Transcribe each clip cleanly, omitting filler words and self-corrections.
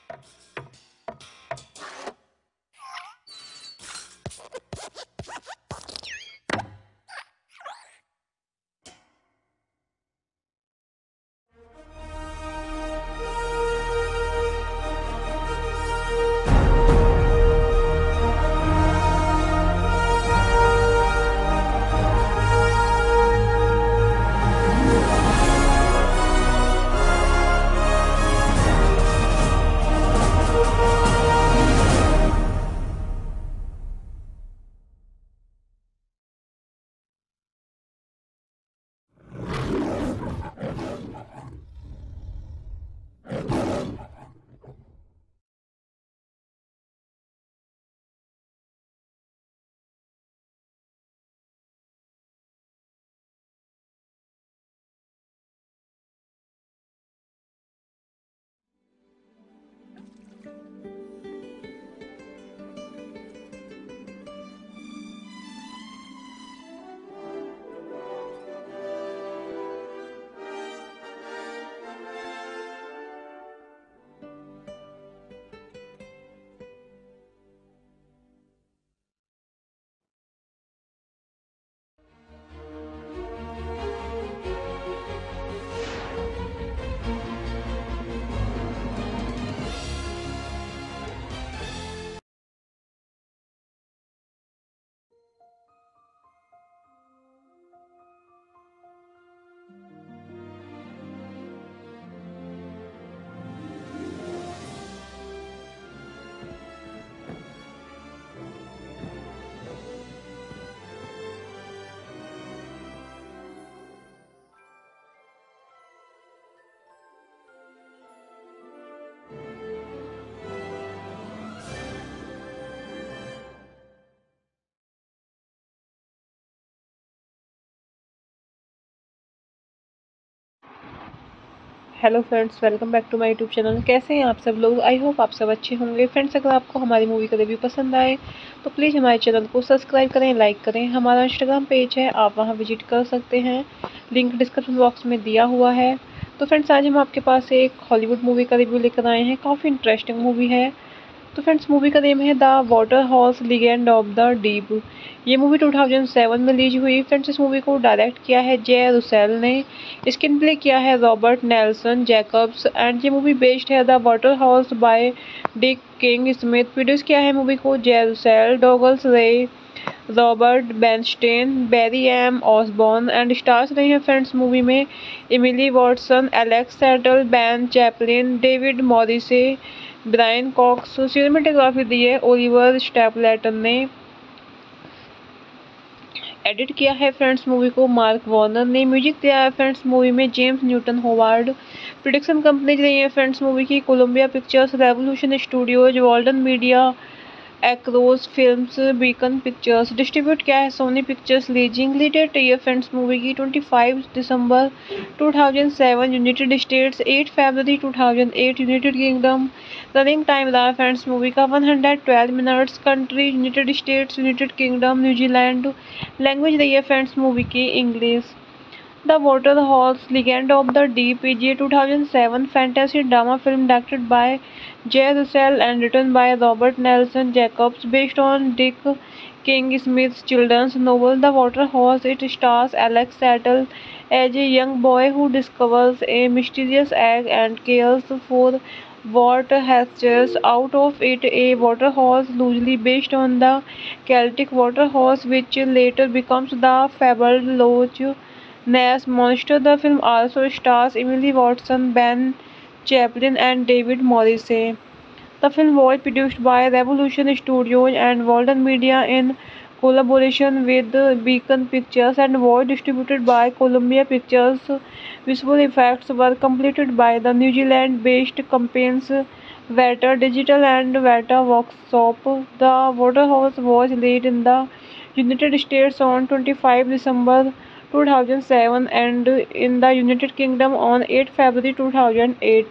Hello friends, welcome back to my YouTube channel. कैसे हैं आप सब लोग? आई होप आप सब अच्छे होंगे। फ्रेंड्स, अगर आपको हमारी मूवी का रिव्यू पसंद आए तो प्लीज़ हमारे चैनल को सब्सक्राइब करें, लाइक करें। हमारा इंस्टाग्राम पेज है, आप वहां विजिट कर सकते हैं, लिंक डिस्क्रिप्शन बॉक्स में दिया हुआ है। तो फ्रेंड्स, आज हम आपके पास एक हॉलीवुड मूवी का रिव्यू लेकर आए हैं। काफ़ी इंटरेस्टिंग मूवी है। तो फ्रेंड्स, मूवी का नेम है the water horse legend of the deep. ये मूवी 2007 में रिलीज हुई। फ्रेंड्स, इस मूवी को डायरेक्ट किया है जे रुसेल ने। स्क्रीन प्ले किया है रॉबर्ट नेल्सन जैकब्स एंड ये मूवी बेस्ड है the water horse by Dick King Smith. Produce किया है मूवी को जे रुसेल, डॉगल्स रे, Robert Bernstein, berry M Osborne and stars रहे हैं फ्रेंड्स मूवी में Emily Watson, Alex settle, Ben Chaplin, David Morrissey, Brian Cox. Cinematography दी है Oliver Stapleton ने। एडिट किया है फ्रेंड्स मूवी को मार्क वॉर्नर ने। म्यूजिक दिया है फ्रेंड्स मूवी में James Newton Howard. Production company रही है फ्रेंड्स मूवी की Columbia pictures, revolution studios, Walden media, across films, Beacon pictures. Distribute किया है Sony pictures leasing. Release date है फ्रेंड्स मूवी की 25 दिसंबर 2007 यूनाइटेड स्टेट्स, 8 फरवरी 2008 यूनाइटेड किंगडम। रनिंग टाइम रहा फ्रेंड्स मूवी का 112 minutes. Country United States, United Kingdom, New Zealand. Language रही है फ्रेंड्स मूवी की English. The water horse legend of the deep is a 2007 fantasy drama film directed by Jay Russell and written by Robert Nelson Jacobs, based on Dick King Smith's children's novel The Water Horse. It stars Alex Settle as a young boy who discovers a mysterious egg and cares for what hatches out of it. A water horse loosely based on the Celtic water horse, which later becomes the fabled Loch Ness monster. The film also stars Emily Watson, Ben Chaplin, and David Morrissey. The film was produced by Revolution Studios and Walden Media in collaboration with Beacon Pictures and was distributed by Columbia Pictures. Visual effects were completed by the New Zealand-based companies Veta Digital and Veta Workshop. The Waterhouse was released in the United States on 25 December 2007 and in the United Kingdom on 8 February 2008.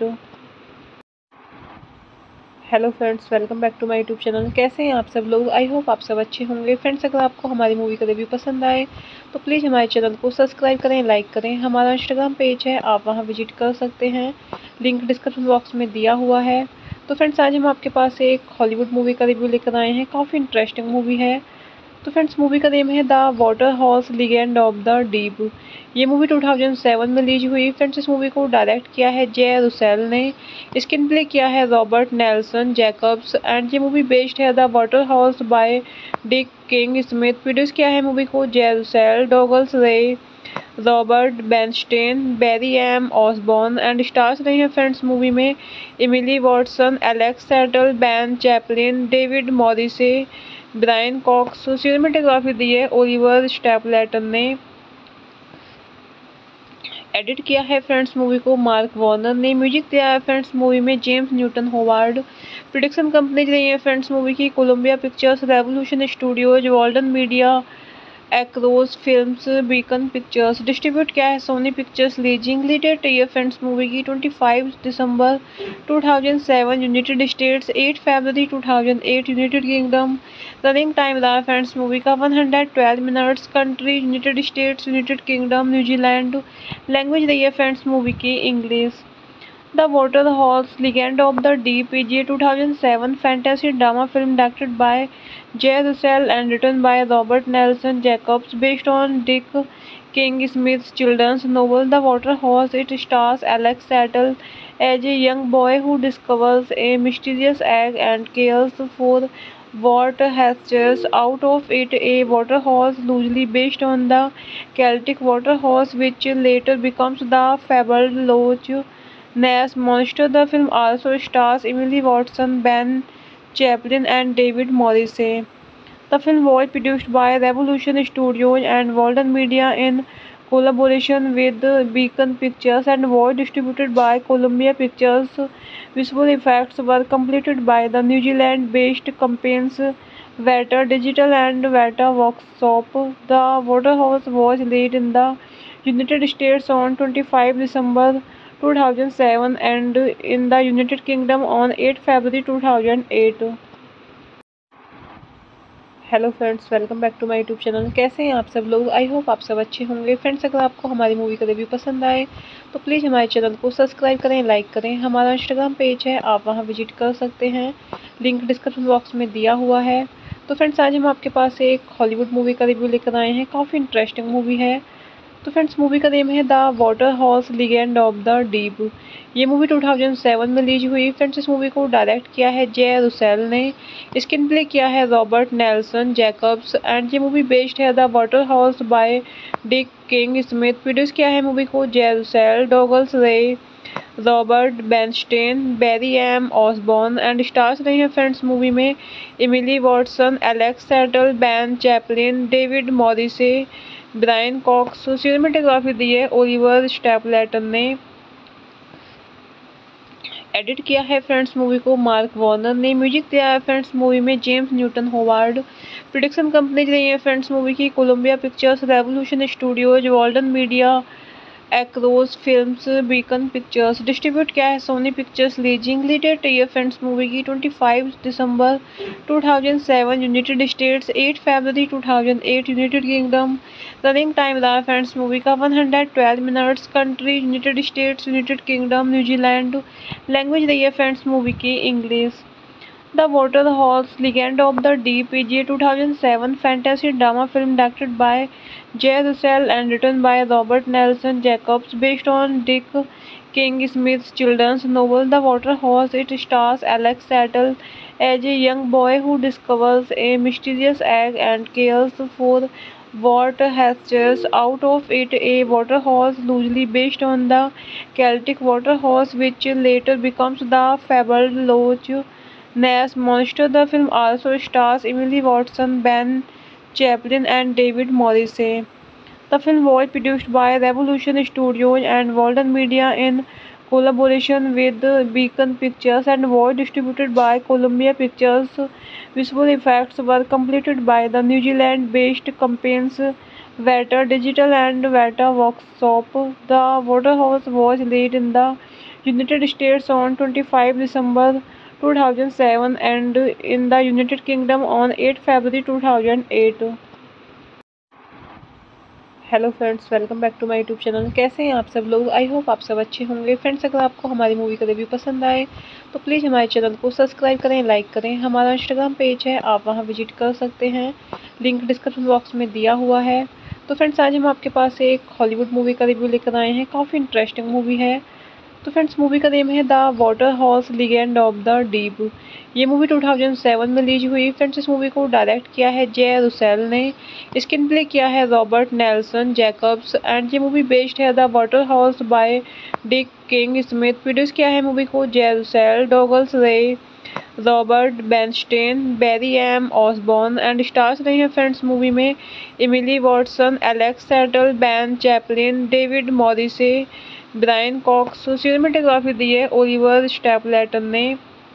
Hello friends, welcome back to my YouTube channel. कैसे हैं आप सब लोग? I hope आप सब अच्छे होंगे। Friends, अगर आपको हमारी मूवी का रिव्यू पसंद आए तो प्लीज़ हमारे चैनल को सब्सक्राइब करें, लाइक करें। हमारा इंस्टाग्राम पेज है, आप वहां विजिट कर सकते हैं, लिंक डिस्क्रिप्शन बॉक्स में दिया हुआ है। तो फ्रेंड्स आज हम आपके पास एक हॉलीवुड मूवी का रिव्यू लेकर आए हैं। काफ़ी इंटरेस्टिंग मूवी है। तो फ्रेंड्स मूवी का नेम है the water horse legend of the deep. ये मूवी 2007 में रिलीज हुई। फ्रेंड्स इस मूवी को डायरेक्ट किया है जे रुसेल ने। स्क्रीन प्ले किया है रॉबर्ट नेल्सन जैकब्स एंड ये मूवी बेस्ड है the water horse by Dick King Smith. Produce किया है मूवी को जे रुसेल, डॉगल्स रे, Robert Bernstein, berry M Osborne and stars रहे हैं फ्रेंड्स मूवी में Emily Watson, Alex settle, Ben Chaplin, David Morrissey, Brian Cox. Cinematography दी है Oliver Stapleton ने। एडिट किया है फ्रेंड्स मूवी को मार्क वॉर्नर ने। म्यूजिक दिया है फ्रेंड्स मूवी में James Newton Howard. Production company रही है फ्रेंड्स मूवी की Columbia pictures, revolution studios, Walden media, across films, Beacon pictures. Distribute किया है Sony pictures leasing. Release year friends movie की 25 दिसंबर 2007 यूनाइटेड स्टेट्स, 8 फरवरी 2008 यूनाइटेड किंगडम। रनिंग टाइम रहा friends movie का 112 minutes. Country United States, United Kingdom, New Zealand. Language रही है friends movie की English. The water horse legend of the deep is a 2007 fantasy drama film directed by Jay Russell and written by Robert Nelson Jacobs, based on Dick King Smith's children's novel The Water Horse. It stars Alex Settle as a young boy who discovers a mysterious egg and cares for what hatches out of it. A water horse loosely based on the Celtic water horse, which later becomes the fabled Loch Ness Monster. The film also stars Emily Watson, Ben Chaplin, and David Morrissey. The film was produced by Revolution Studios and Walden Media in collaboration with Beacon Pictures and was distributed by Columbia Pictures. Visual effects were completed by the New Zealand-based companies Veta Digital and Veta Workshop. The Waterhouse was released in the United States on 25 December 2007 and in the United Kingdom on 8 February 2008. Hello friends, welcome back to my YouTube channel. कैसे हैं आप सब लोग? I hope आप सब अच्छे होंगे। Friends अगर आपको हमारी मूवी का रिव्यू पसंद आए तो प्लीज़ हमारे चैनल को सब्सक्राइब करें, लाइक करें। हमारा इंस्टाग्राम पेज है, आप वहां विजिट कर सकते हैं, लिंक डिस्क्रिप्शन बॉक्स में दिया हुआ है। तो फ्रेंड्स आज हम आपके पास एक हॉलीवुड मूवी का रिव्यू लेकर आए हैं। काफ़ी इंटरेस्टिंग मूवी है। तो फ्रेंड्स मूवी का नेम है the water horse legend of the deep. ये मूवी 2007 में रिलीज हुई। फ्रेंड्स इस मूवी को डायरेक्ट किया है जे रुसेल ने। स्क्रीन प्ले किया है रॉबर्ट नेल्सन जैकब्स एंड ये मूवी बेस्ड है the water horse by Dick King Smith. Produce किया है मूवी को जे रुसेल, डॉगल्स रे, Robert Bernstein, berry M Osborne and stars रहे हैं फ्रेंड्स मूवी में Emily Watson, Alex settle, Ben Chaplin, David Morrissey, Brian Cox. Cinematography दी है Oliver Stapleton ने। एडिट किया है फ्रेंड्स मूवी को मार्क वॉर्नर ने। म्यूजिक दिया है फ्रेंड्स मूवी में James Newton Howard. Production company रही है फ्रेंड्स मूवी की Columbia pictures, revolution studios, Walden media, across films, Beacon pictures. Distribute किया है Sony pictures leasing. Release year friends movie की 25 दिसंबर 2007 यूनाइटेड स्टेट्स, 8 फरवरी 2008 यूनाइटेड किंगडम। रनिंग टाइम रहा friends movie का 112 minutes. Country United States, United Kingdom, New Zealand. Language रही है friends movie की English. The Water Horse Legend of the Deep is a 2007 fantasy drama film directed by Jay Russell and written by Robert Nelson Jacobs, based on Dick King Smith's children's novel The Water Horse. It stars Alex Settle as a young boy who discovers a mysterious egg and cares for what hatches out of it. A water horse loosely based on the Celtic water horse, which later becomes the fabled Loch Ness Monster. The film also stars Emily Watson, Ben Chaplin, and David Morrissey. The film was produced by Revolution Studios and Walden Media in collaboration with Beacon Pictures and was distributed by Columbia Pictures. Visual effects were completed by the New Zealand-based companies Veta Digital and Veta Workshop. The Waterhouse was released in the United States on 25 December 2007 and in the United Kingdom on 8 February 2008. Hello friends, welcome back to my YouTube channel. कैसे हैं आप सब लोग? I hope आप सब अच्छे होंगे। Friends, अगर आपको हमारी मूवी का रिव्यू पसंद आए तो प्लीज़ हमारे चैनल को सब्सक्राइब करें, लाइक करें। हमारा इंस्टाग्राम पेज है, आप वहां विजिट कर सकते हैं, लिंक डिस्क्रिप्शन बॉक्स में दिया हुआ है। तो फ्रेंड्स, आज हम आपके पास एक हॉलीवुड मूवी का रिव्यू लेकर आए हैं। काफ़ी इंटरेस्टिंग मूवी है। तो फ्रेंड्स, मूवी का नेम है the water horse legend of the deep. ये मूवी 2007 में रिलीज हुई। फ्रेंड्स, इस मूवी को डायरेक्ट किया है जे रुसेल ने। स्क्रीन प्ले किया है रॉबर्ट नेल्सन जैकब्स एंड ये मूवी बेस्ड है the water horse by Dick King Smith. Produce किया है मूवी को जे रुसेल, डॉगल्स रे, Robert Bernstein, berry M Osborne and stars रहे हैं फ्रेंड्स मूवी में Emily Watson, Alex settle, Ben Chaplin, David Morrissey, Brian Cox. Cinematography दी है Oliver Stapleton ने।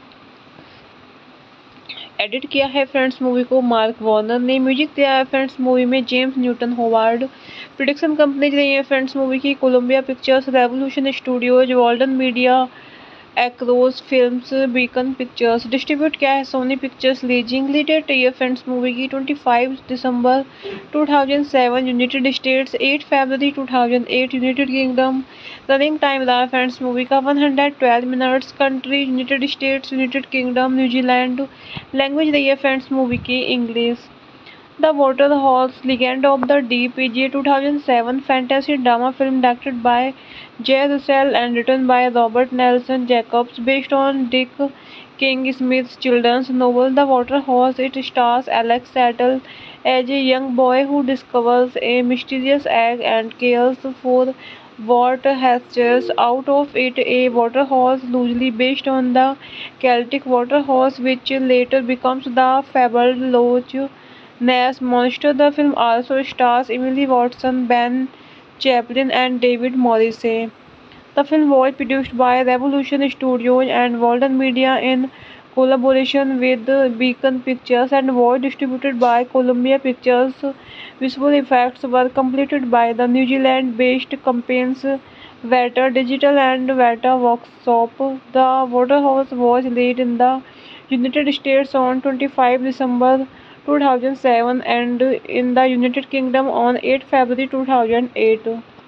एडिट किया है फ्रेंड्स मूवी को मार्क वॉर्नर ने। म्यूजिक दिया है फ्रेंड्स मूवी में James Newton Howard. Production company रही है फ्रेंड्स मूवी की Columbia pictures, revolution studios, Walden media, across films, Beacon pictures. Distribute किया है Sony pictures leasing. Release date है फ्रेंड्स मूवी की 25 दिसंबर 2007 यूनाइटेड स्टेट्स, 8 फरवरी 2008 यूनाइटेड किंगडम। रनिंग टाइम रहा फ्रेंड्स मूवी का 112 minutes. Country United States, United Kingdom, New Zealand. Language रही है फ्रेंड्स मूवी की English. The water horse legend of the deep is a 2007 fantasy drama film directed by Jay Russell and written by Robert Nelson Jacobs, based on Dick King Smith's children's novel The Water Horse. It stars Alex Settle as a young boy who discovers a mysterious egg and cares for what hatches out of it. A water horse loosely based on the Celtic water horse, which later becomes the fabled Loch Ness Monster. The film also stars Emily Watson, Ben Chaplin, and David Morrissey. The film was produced by Revolution Studios and Walden Media in collaboration with Beacon Pictures and was distributed by Columbia Pictures. Visual effects were completed by the New Zealand-based companies Veta Digital and Veta Workshop. The Waterhouse was released in the United States on 25 December 2007 and in the United Kingdom on 8 February 2008।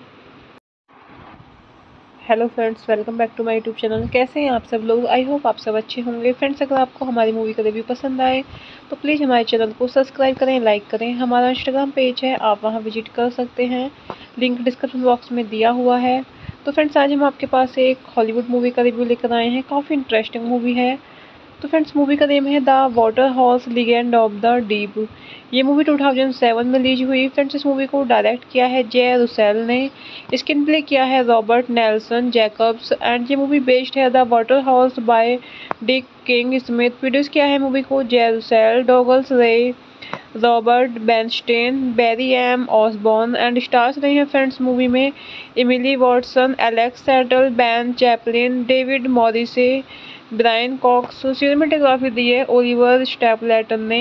Hello friends, welcome back to my YouTube channel. कैसे हैं आप सब लोग? I hope आप सब अच्छे होंगे। Friends, अगर आपको हमारी मूवी का रिव्यू पसंद आए तो प्लीज़ हमारे चैनल को सब्सक्राइब करें, लाइक करें। हमारा इंस्टाग्राम पेज है, आप वहां विजिट कर सकते हैं, लिंक डिस्क्रिप्शन बॉक्स में दिया हुआ है। तो फ्रेंड्स, आज हम आपके पास एक हॉलीवुड मूवी का रिव्यू लेकर आए हैं। काफ़ी इंटरेस्टिंग मूवी है। तो फ्रेंड्स, मूवी का नेम है the water horse legend of the deep. ये मूवी 2007 में रिलीज हुई। फ्रेंड्स, इस मूवी को डायरेक्ट किया है जे रुसेल ने। स्क्रीन प्ले किया है रॉबर्ट नेल्सन जैकब्स एंड ये मूवी बेस्ड है the water horse by Dick King Smith. Produce किया है मूवी को जे रुसेल, डॉगल्स रे, Robert Bernstein, berry M Osborne and stars रहे हैं फ्रेंड्स मूवी में Emily Watson, Alex settle, Ben Chaplin, David Morrissey, Brian Cox. Cinematography दी है Oliver Stapleton ने।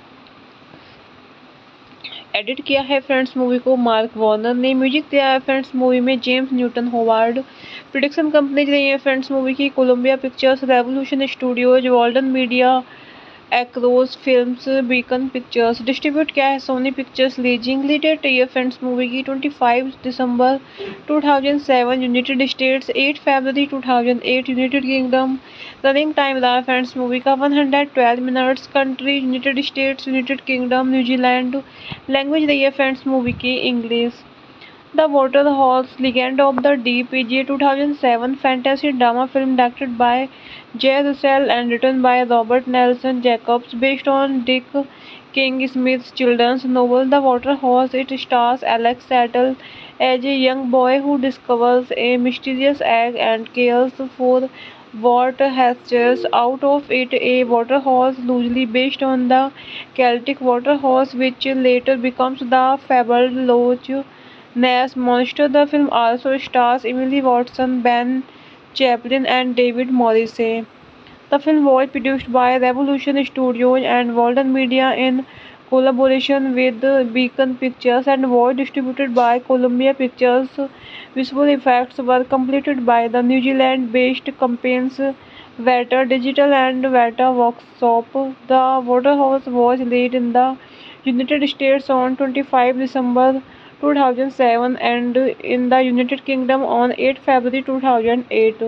एडिट किया है फ्रेंड्स मूवी को मार्क वॉर्नर ने। म्यूजिक दिया है फ्रेंड्स मूवी में James Newton Howard. Production company रही है फ्रेंड्स मूवी की Columbia pictures, revolution studios, Walden media, across films, Beacon pictures. Distribute किया है Sony pictures leasing. Release date है फ्रेंड्स मूवी की 25 दिसंबर 2007 यूनाइटेड स्टेट्स, 8 फरवरी 2008 यूनाइटेड किंगडम। रनिंग टाइम रहा फ्रेंड्स मूवी का 112 minutes. Country United States, United Kingdom, New Zealand. Language रही है फ्रेंड्स मूवी की English. The Water Horse Legend of the Deep is a 2007 fantasy drama film directed by Jay Russell and written by Robert Nelson Jacobs, based on Dick King Smith's children's novel The Water Horse. It stars Alex Settle as a young boy who discovers a mysterious egg and cares for what hatches out of it. A water horse loosely based on the Celtic water horse, which later becomes the fabled Loch Ness Monster. The film also stars Emily Watson, Ben Chaplin, and David Morrissey. The film was produced by Revolution Studios and Walden Media in collaboration with Beacon Pictures and was distributed by Columbia Pictures. Visual effects were completed by the New Zealand-based companies Veta Digital and Veta Workshop. The Waterhouse was released in the United States on 25 December 2007 and in the United Kingdom on 8 February 2008।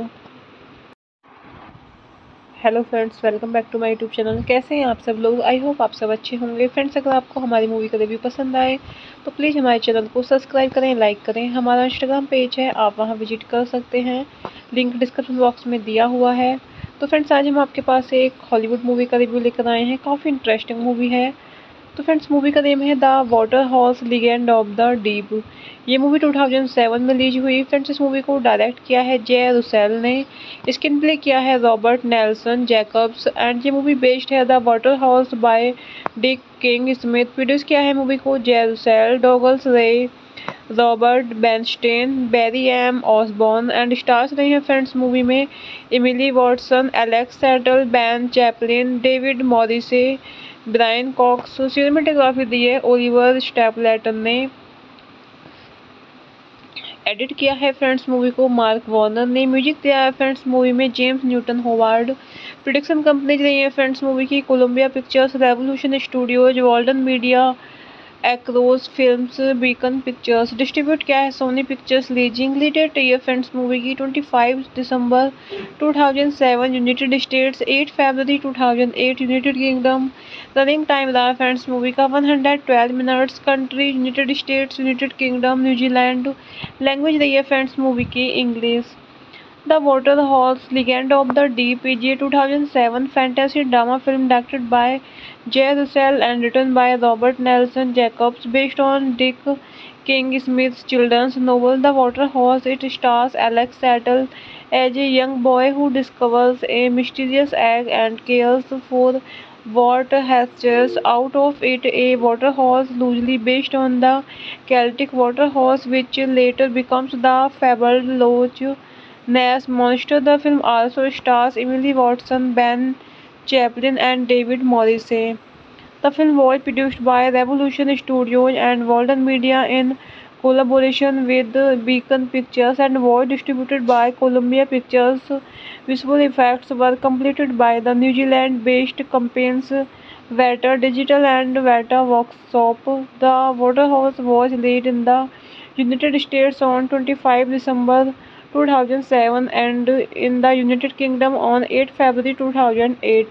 Hello friends, welcome back to my YouTube channel. कैसे हैं आप सब लोग? I hope आप सब अच्छे होंगे। Friends, अगर आपको हमारी मूवी का रिव्यू पसंद आए तो प्लीज़ हमारे चैनल को सब्सक्राइब करें, लाइक करें। हमारा इंस्टाग्राम पेज है, आप वहां विजिट कर सकते हैं, लिंक डिस्क्रिप्शन बॉक्स में दिया हुआ है। तो फ्रेंड्स, आज हम आपके पास एक हॉलीवुड मूवी का रिव्यू लेकर आए हैं। काफ़ी इंटरेस्टिंग मूवी है। तो फ्रेंड्स, मूवी का नेम है the water horse legend of the deep. ये मूवी 2007 में रिलीज हुई। फ्रेंड्स, इस मूवी को डायरेक्ट किया है जे रुसेल ने। स्क्रीन प्ले किया है रॉबर्ट नेल्सन जैकब्स एंड ये मूवी बेस्ड है the water horse by Dick King Smith. Produce किया है मूवी को जे रुसेल, डॉगल्स रे, Robert Bernstein, berry M Osborne and stars रहे हैं फ्रेंड्स मूवी में Emily Watson, Alex settle, Ben Chaplin, David Morrissey, Brian Cox. Cinematography दी है Oliver Stapleton ने। एडिट किया है फ्रेंड्स मूवी को मार्क वॉर्नर ने। म्यूजिक दिया है फ्रेंड्स मूवी में James Newton Howard. Production company रही है फ्रेंड्स मूवी की Columbia pictures, revolution studios, Walden media, across films, Beacon pictures. Distribute किया है Sony pictures leasing. Release date है फ्रेंड्स मूवी की 25 दिसंबर 2007 यूनाइटेड स्टेट्स, 8 फरवरी 2008 यूनाइटेड किंगडम। रनिंग टाइम रहा फ्रेंड्स मूवी का 112 minutes. Country United States, United Kingdom, New Zealand. Language रही है फ्रेंड्स मूवी की English. The water horse legend of the deep is a 2007 fantasy drama film directed by Jay Russell and written by Robert Nelson Jacobs, based on Dick King Smith's children's novel The Water Horse. It stars Alex Settle as a young boy who discovers a mysterious egg and cares for what hatches out of it. A water horse loosely based on the Celtic water horse, which later becomes the fabled Loch Ness monster. The film also stars Emily Watson, Ben Chaplin and David Morrissey. The film was produced by Revolution Studios and Walden Media in collaboration with Beacon Pictures and was distributed by Columbia Pictures. Visual effects were completed by the New Zealand-based companies Veta Digital and Veta Workshop. The Waterhouse was released in the United States on 25 December 2007 and in the United Kingdom on 8 February 2008।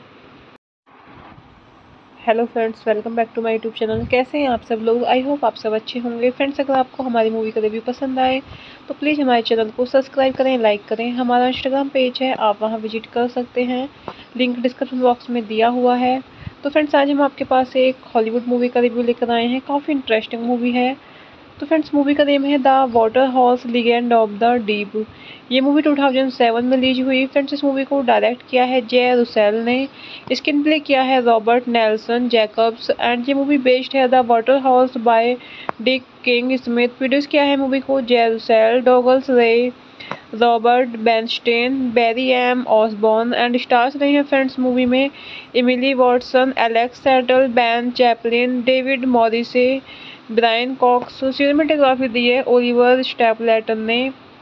Hello friends, welcome back to my YouTube channel. कैसे हैं आप सब लोग? I hope आप सब अच्छे होंगे। Friends, अगर आपको हमारी मूवी का रिव्यू पसंद आए तो प्लीज़ हमारे चैनल को सब्सक्राइब करें, लाइक करें। हमारा इंस्टाग्राम पेज है, आप वहां विजिट कर सकते हैं, लिंक डिस्क्रिप्शन बॉक्स में दिया हुआ है। तो फ्रेंड्स, आज हम आपके पास एक हॉलीवुड मूवी का रिव्यू लेकर आए हैं। काफ़ी इंटरेस्टिंग मूवी है। तो फ्रेंड्स, मूवी का नेम है the water horse legend of the deep. ये मूवी 2007 में रिलीज हुई। फ्रेंड्स, इस मूवी को डायरेक्ट किया है जे रुसेल ने। स्क्रीन प्ले किया है रॉबर्ट नेल्सन जैकब्स एंड ये मूवी बेस्ड है the water horse by Dick King Smith. Produce किया है मूवी को जे रुसेल, डॉगल्स रे, Robert Bernstein, berry M Osborne and stars रहे हैं फ्रेंड्स मूवी में Emily Watson, Alex settle, Ben Chaplin, David Morrissey, Brian Cox. Cinematography दी है Oliver Stapleton ने।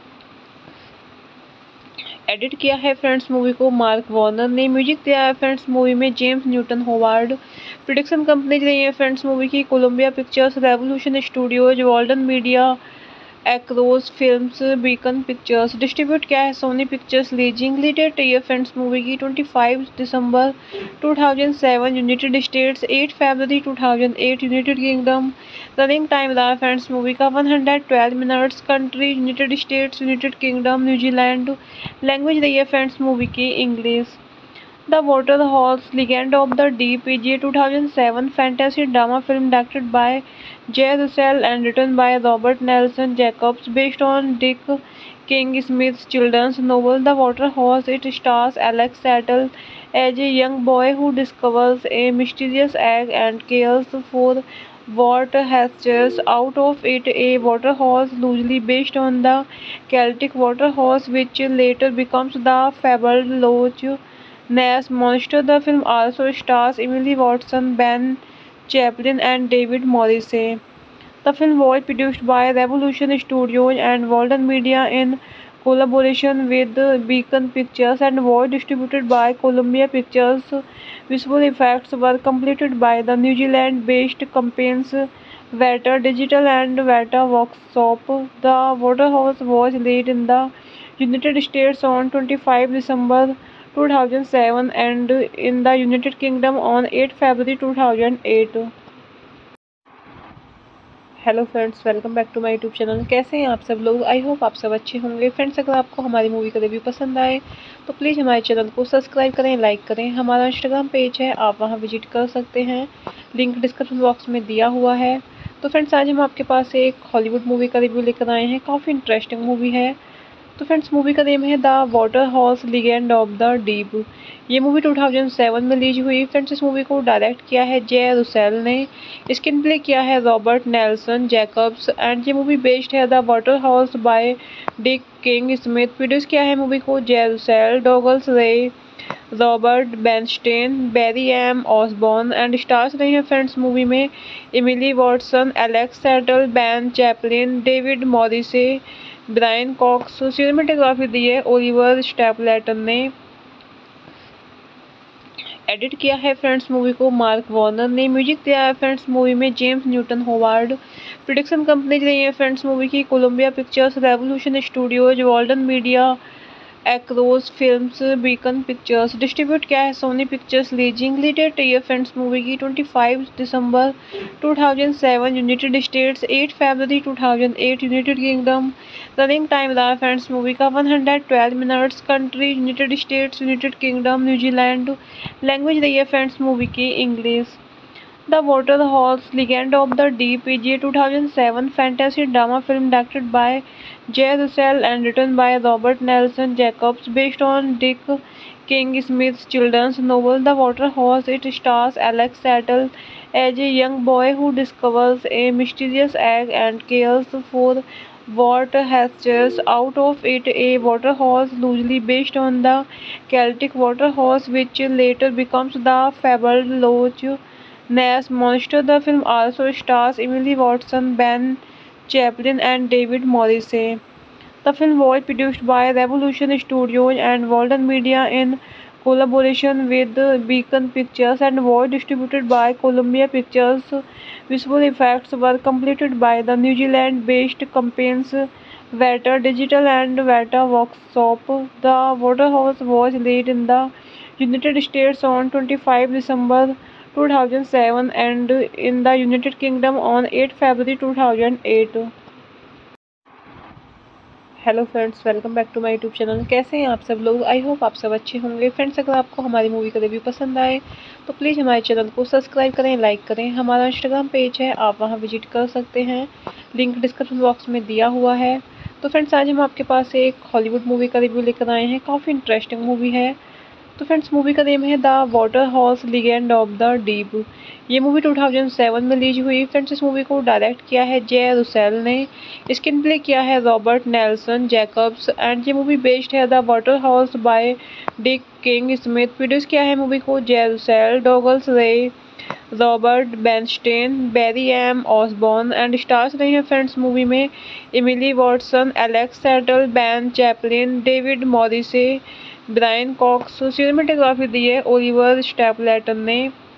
एडिट किया है फ्रेंड्स मूवी को मार्क वॉर्नर ने। म्यूजिक दिया है फ्रेंड्स मूवी में James Newton Howard. Production company रही है फ्रेंड्स मूवी की Columbia pictures, revolution studios, Walden media, across films, Beacon pictures. Distribute किया है Sony pictures leasing. Release date है फ्रेंड्स मूवी की 25 दिसंबर 2007 यूनाइटेड स्टेट्स, 8 फरवरी 2008 यूनाइटेड किंगडम। रनिंग टाइम रहा फ्रेंड्स मूवी का 112 minutes. Country United States, United Kingdom, New Zealand. Language रही है फ्रेंड्स मूवी की English. The Water Horse Legend of the Deep is a 2007 fantasy drama film directed by Jay Russell and written by Robert Nelson Jacobs, based on Dick King Smith's children's novel The Water Horse. It stars Alex Settle as a young boy who discovers a mysterious egg and cares for what hatches out of it. A water horse loosely based on the Celtic water horse, which later becomes the fabled Loch Ness monster. The film also stars Emily Watson, Ben Chaplin and David Morrissey. The film was produced by Revolution Studios and Walden Media in collaboration with Beacon Pictures and was distributed by Columbia Pictures. Visual effects were completed by the New Zealand-based companies Vata Digital and Vata Workshop. The Waterhouse was released in the United States on 25 December 2007 and in the United Kingdom on 8 February 2008. Hello friends, welcome back to my YouTube channel. कैसे हैं आप सब लोग? I hope आप सब अच्छे होंगे। Friends, अगर आपको हमारी मूवी का रिव्यू पसंद आए तो प्लीज़ हमारे चैनल को सब्सक्राइब करें, लाइक करें। हमारा इंस्टाग्राम पेज है, आप वहां विजिट कर सकते हैं, लिंक डिस्क्रिप्शन बॉक्स में दिया हुआ है। तो फ्रेंड्स, आज हम आपके पास एक हॉलीवुड मूवी का रिव्यू लेकर आए हैं। काफ़ी इंटरेस्टिंग मूवी है। तो फ्रेंड्स, मूवी का नेम है the water horse legend of the deep. ये मूवी 2007 में रिलीज हुई। फ्रेंड्स, इस मूवी को डायरेक्ट किया है जे रुसेल ने। स्क्रीन प्ले किया है रॉबर्ट नेल्सन जैकब्स एंड ये मूवी बेस्ड है the water horse by Dick King Smith. Produce किया है मूवी को जे रुसेल, डॉगल्स रे, Robert Bernstein, berry M Osborne and stars रहे हैं फ्रेंड्स मूवी में Emily Watson, Alex settle, Ben Chaplin, David Morrissey, Brian Cox. Cinematography दी है Oliver Stapleton ने। एडिट किया है फ्रेंड्स मूवी को मार्क वॉर्नर ने। म्यूजिक दिया है फ्रेंड्स मूवी में James Newton Howard. Production company रही है फ्रेंड्स मूवी की Columbia pictures, revolution studios, Walden media, across films, Beacon pictures. Distribute किया है Sony pictures leasing. Release date है फ्रेंड्स मूवी की 25 दिसंबर 2007 यूनाइटेड स्टेट्स, 8 फरवरी 2008 यूनाइटेड किंगडम। रनिंग टाइम रहा फ्रेंड्स मूवी का 112 minutes. Country United States, United Kingdom, New Zealand. Language रही है फ्रेंड्स मूवी की English. The water horse legend of the deep is a 2007 fantasy drama film directed by Jay Russell and written by Robert Nelson Jacobs, based on Dick King Smith's children's novel The Water Horse. It stars Alex Settle as a young boy who discovers a mysterious egg and cares for what hatches out of it. A water horse loosely based on the Celtic water horse, which later becomes the fabled Loch Ness Monster. The film also stars Emily Watson, Ben Chaplin, and David Morrissey. The film was produced by Revolution Studios and Walden Media in collaboration with Beacon Pictures and was distributed by Columbia Pictures. Visual effects were completed by the New Zealand-based companies Vata Digital and Vata Workshop. The Waterhouse was released in the United States on 25 December 2007 and in the United Kingdom on 8 February 2008. Hello friends, welcome back to my YouTube channel. कैसे हैं आप सब लोग? I hope आप सब अच्छे होंगे। Friends, अगर आपको हमारी मूवी का रिव्यू पसंद आए तो प्लीज़ हमारे चैनल को सब्सक्राइब करें, लाइक करें। हमारा इंस्टाग्राम पेज है, आप वहां विजिट कर सकते हैं, लिंक डिस्क्रिप्शन बॉक्स में दिया हुआ है। तो फ्रेंड्स, आज हम आपके पास एक हॉलीवुड मूवी का रिव्यू लेकर आए हैं। काफ़ी इंटरेस्टिंग मूवी है। तो फ्रेंड्स, मूवी का नेम है the water horse legend of the deep. ये मूवी 2007 में रिलीज हुई। फ्रेंड्स, इस मूवी को डायरेक्ट किया है जे रुसेल ने। स्क्रीन प्ले किया है रॉबर्ट नेल्सन जैकब्स एंड ये मूवी बेस्ड है the water horse by Dick King Smith. Produce किया है मूवी को जे रुसेल, डॉगल्स रे, Robert Bernstein, berry M Osborne and stars रहे हैं फ्रेंड्स मूवी में Emily Watson, Alex settle, Ben Chaplin, David Morrissey, Brian Cox. Cinematography दी है Oliver Stapleton ने।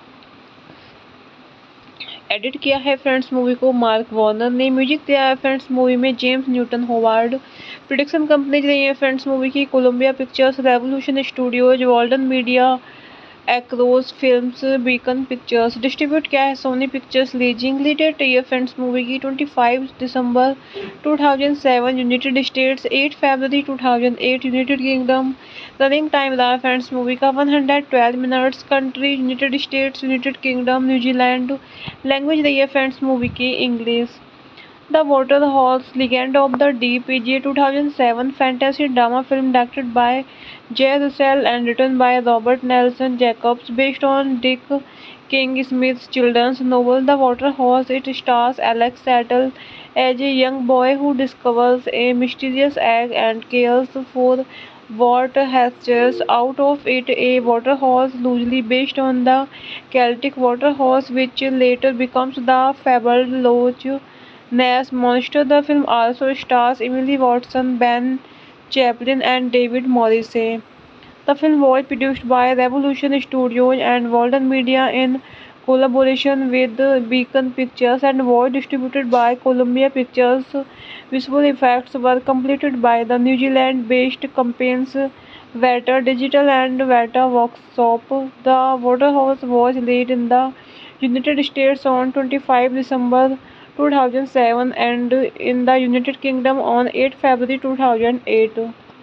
एडिट किया है फ्रेंड्स मूवी को मार्क वॉर्नर ने। म्यूजिक दिया है फ्रेंड्स मूवी में James Newton Howard. Production company रही है फ्रेंड्स मूवी की Columbia pictures, revolution studios, Walden media, across films, Beacon pictures. Distribute किया है Sony pictures leasing. Release date है फ्रेंड्स मूवी की 25 दिसंबर 2007 यूनाइटेड स्टेट्स, 8 फरवरी 2008 यूनाइटेड किंगडम। रनिंग टाइम रहा फ्रेंड्स मूवी का 112 minutes. Country United States, United Kingdom, New Zealand. Language रही है फ्रेंड्स मूवी की English. The Water Horse Legend of the Deep is a 2007 fantasy drama film directed by Jay Russell and written by Robert Nelson Jacobs, based on Dick King Smith's children's novel The Water Horse. It stars Alex Settle as a young boy who discovers a mysterious egg and cares for what hatches out of it. A water horse loosely based on the Celtic water horse, which later becomes the fabled Loch Ness Monster. The film also stars Emily Watson, Ben Chaplin, and David Morrissey. The film was produced by Revolution Studios and Walden Media in collaboration with Beacon Pictures and was distributed by Columbia Pictures. Visual effects were completed by the New Zealand-based companies Veta Digital and Veta Workshop. The Waterhouse was released in the United States on 25 December 2007 and in the United Kingdom on 8 February 2008.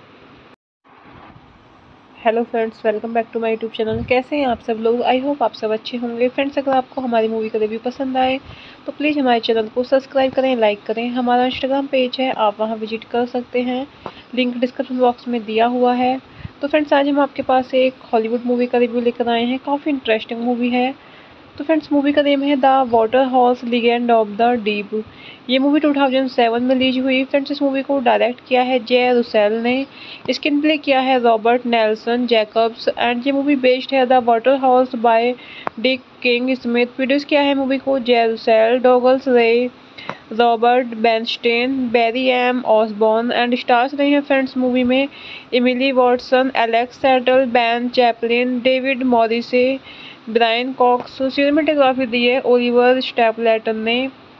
Hello friends, welcome back to my YouTube channel. कैसे हैं आप सब लोग? I hope आप सब अच्छे होंगे। Friends, अगर आपको हमारी मूवी का रिव्यू पसंद आए तो प्लीज़ हमारे चैनल को सब्सक्राइब करें, लाइक करें। हमारा इंस्टाग्राम पेज है, आप वहां विजिट कर सकते हैं, लिंक डिस्क्रिप्शन बॉक्स में दिया हुआ है। तो फ्रेंड्स, आज हम आपके पास एक हॉलीवुड मूवी का रिव्यू लेकर आए हैं। काफ़ी इंटरेस्टिंग मूवी है। तो फ्रेंड्स, मूवी का नेम है the water horse legend of the deep. ये मूवी 2007 में रिलीज हुई। फ्रेंड्स, इस मूवी को डायरेक्ट किया है जे रुसेल ने, स्क्रीन प्ले किया है रॉबर्ट नेल्सन जैकब्स एंड ये मूवी बेस्ड है the water horse by Dick King Smith. Produce किया है मूवी को जे रुसेल, डॉगल्स रे, Robert Bernstein, berry M Osborne and stars रहे हैं फ्रेंड्स मूवी में Emily Watson, Alex settle, Ben Chaplin, David Morrissey, Brian Cox. Cinematography दी है Oliver Stapleton ने।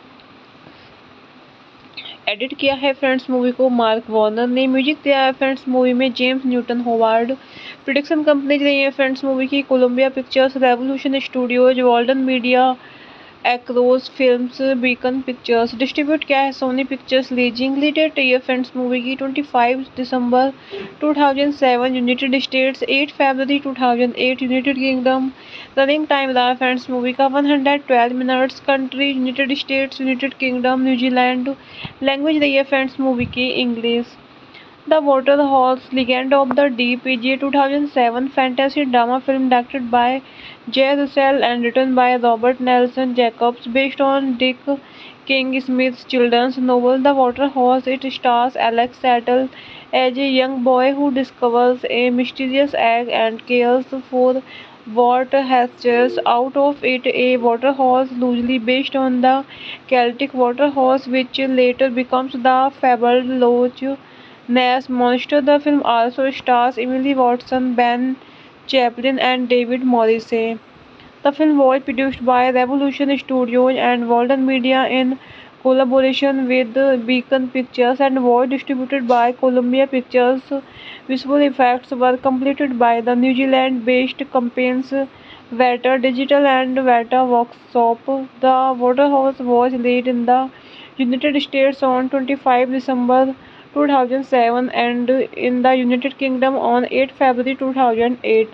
एडिट किया है फ्रेंड्स मूवी को मार्क वॉर्नर ने। म्यूजिक दिया है फ्रेंड्स मूवी में James Newton Howard. Production company रही है फ्रेंड्स मूवी की Columbia pictures, revolution studios, Walden media, across films, Beacon pictures. Distribute किया है Sony pictures leasing. Release date है फ्रेंड्स मूवी की 25 दिसंबर 2007 यूनाइटेड स्टेट्स, 8 फरवरी 2008 यूनाइटेड किंगडम। रनिंग टाइम रहा फ्रेंड्स मूवी का 112 minutes. Country United States, United Kingdom, New Zealand. Language रही है फ्रेंड्स मूवी की English. The water horse legend of the deep is a 2007 fantasy drama film directed by Jay Russell and written by Robert Nelson Jacobs, based on Dick King Smith's children's novel The Water Horse. It stars Alex Settle as a young boy who discovers a mysterious egg and cares for what hatches out of it. A water horse loosely based on the Celtic water horse, which later becomes the fabled Loch Ness monster. The film also stars Emily Watson, Ben Chaplin and David Morrissey. The film was produced by Revolution Studios and Walden Media in collaboration with Beacon Pictures and was distributed by Columbia Pictures. Visual effects were completed by the New Zealand-based companies Veta Digital and Veta Workshop. The Waterhouse was released in the United States on 25 December 2007 and in the United Kingdom on 8 February 2008.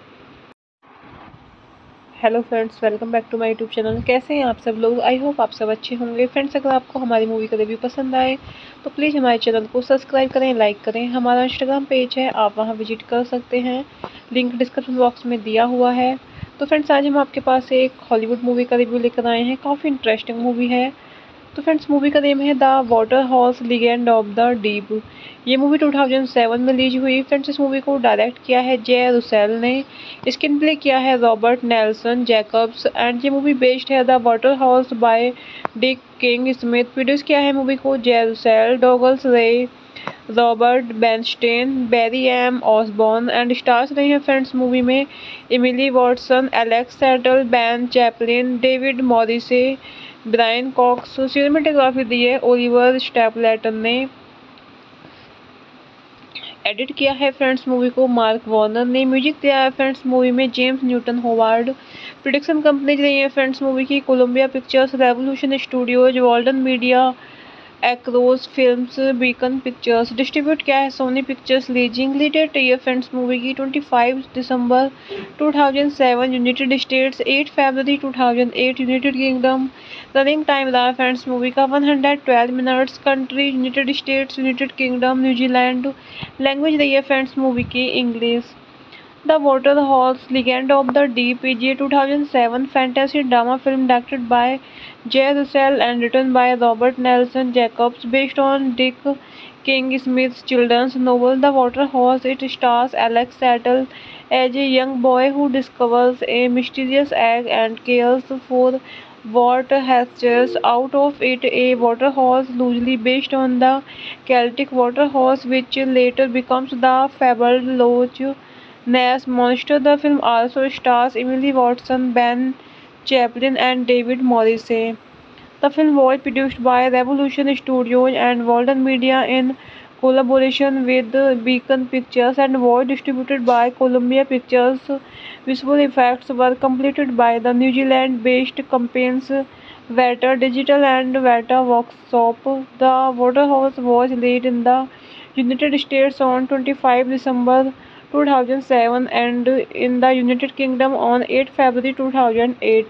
Hello friends, welcome back to my YouTube channel. कैसे हैं आप सब लोग? I hope आप सब अच्छे होंगे। Friends, अगर आपको हमारी मूवी का रिव्यू पसंद आए तो प्लीज़ हमारे चैनल को सब्सक्राइब करें, लाइक करें। हमारा इंस्टाग्राम पेज है, आप वहां विजिट कर सकते हैं, लिंक डिस्क्रिप्शन बॉक्स में दिया हुआ है। तो फ्रेंड्स, आज हम आपके पास एक हॉलीवुड मूवी का रिव्यू लेकर आए हैं। काफ़ी इंटरेस्टिंग मूवी है। तो फ्रेंड्स, मूवी का नेम है the water horse legend of the deep. ये मूवी 2007 में रिलीज हुई। फ्रेंड्स, इस मूवी को डायरेक्ट किया है जे रुसेल ने, स्क्रीन प्ले किया है रॉबर्ट नेल्सन जैकब्स एंड ये मूवी बेस्ड है the water horse by Dick King Smith. Produce किया है मूवी को जे रुसेल, डॉगल्स रे, Robert Bernstein, berry M Osborne and stars रहे हैं फ्रेंड्स मूवी में Emily Watson, Alex settle, Ben Chaplin, David Morrissey, Brian Cox. Cinematography दी है Oliver Stapleton ने। एडिट किया है फ्रेंड्स मूवी को मार्क वॉर्नर ने। म्यूजिक दिया है फ्रेंड्स मूवी में James Newton Howard. Production company रही है फ्रेंड्स मूवी की Columbia pictures, revolution studios, Walden media, across films, Beacon pictures. Distribute किया है Sony pictures leasing. Release date है फ्रेंड्स मूवी की 25 दिसंबर 2007 यूनाइटेड स्टेट्स, 8 फरवरी 2008 यूनाइटेड किंगडम। रनिंग टाइम रहा फ्रेंड्स मूवी का 112 minutes. Country United States, United Kingdom, New Zealand. Language रही है फ्रेंड्स मूवी की English. The Water Horse Legend of the Deep is a 2007 fantasy drama film directed by Jay Russell and written by Robert Nelson Jacobs, based on Dick King Smith's children's novel The Water Horse. It stars Alex Settle as a young boy who discovers a mysterious egg and cares for what hatches out of it. A water horse loosely based on the Celtic water horse, which later becomes the fabled Loch Ness monster. The film also stars Emily Watson, Ben Chaplin and David Morrissey. The film was produced by Revolution Studios and Walden Media in collaboration with Beacon Pictures and was distributed by Columbia Pictures. Visual effects were completed by the New Zealand-based companies Vata Digital and Vata Workshop. The Waterhouse was released in the United States on 25 December 2007 and in the United Kingdom on 8 February 2008.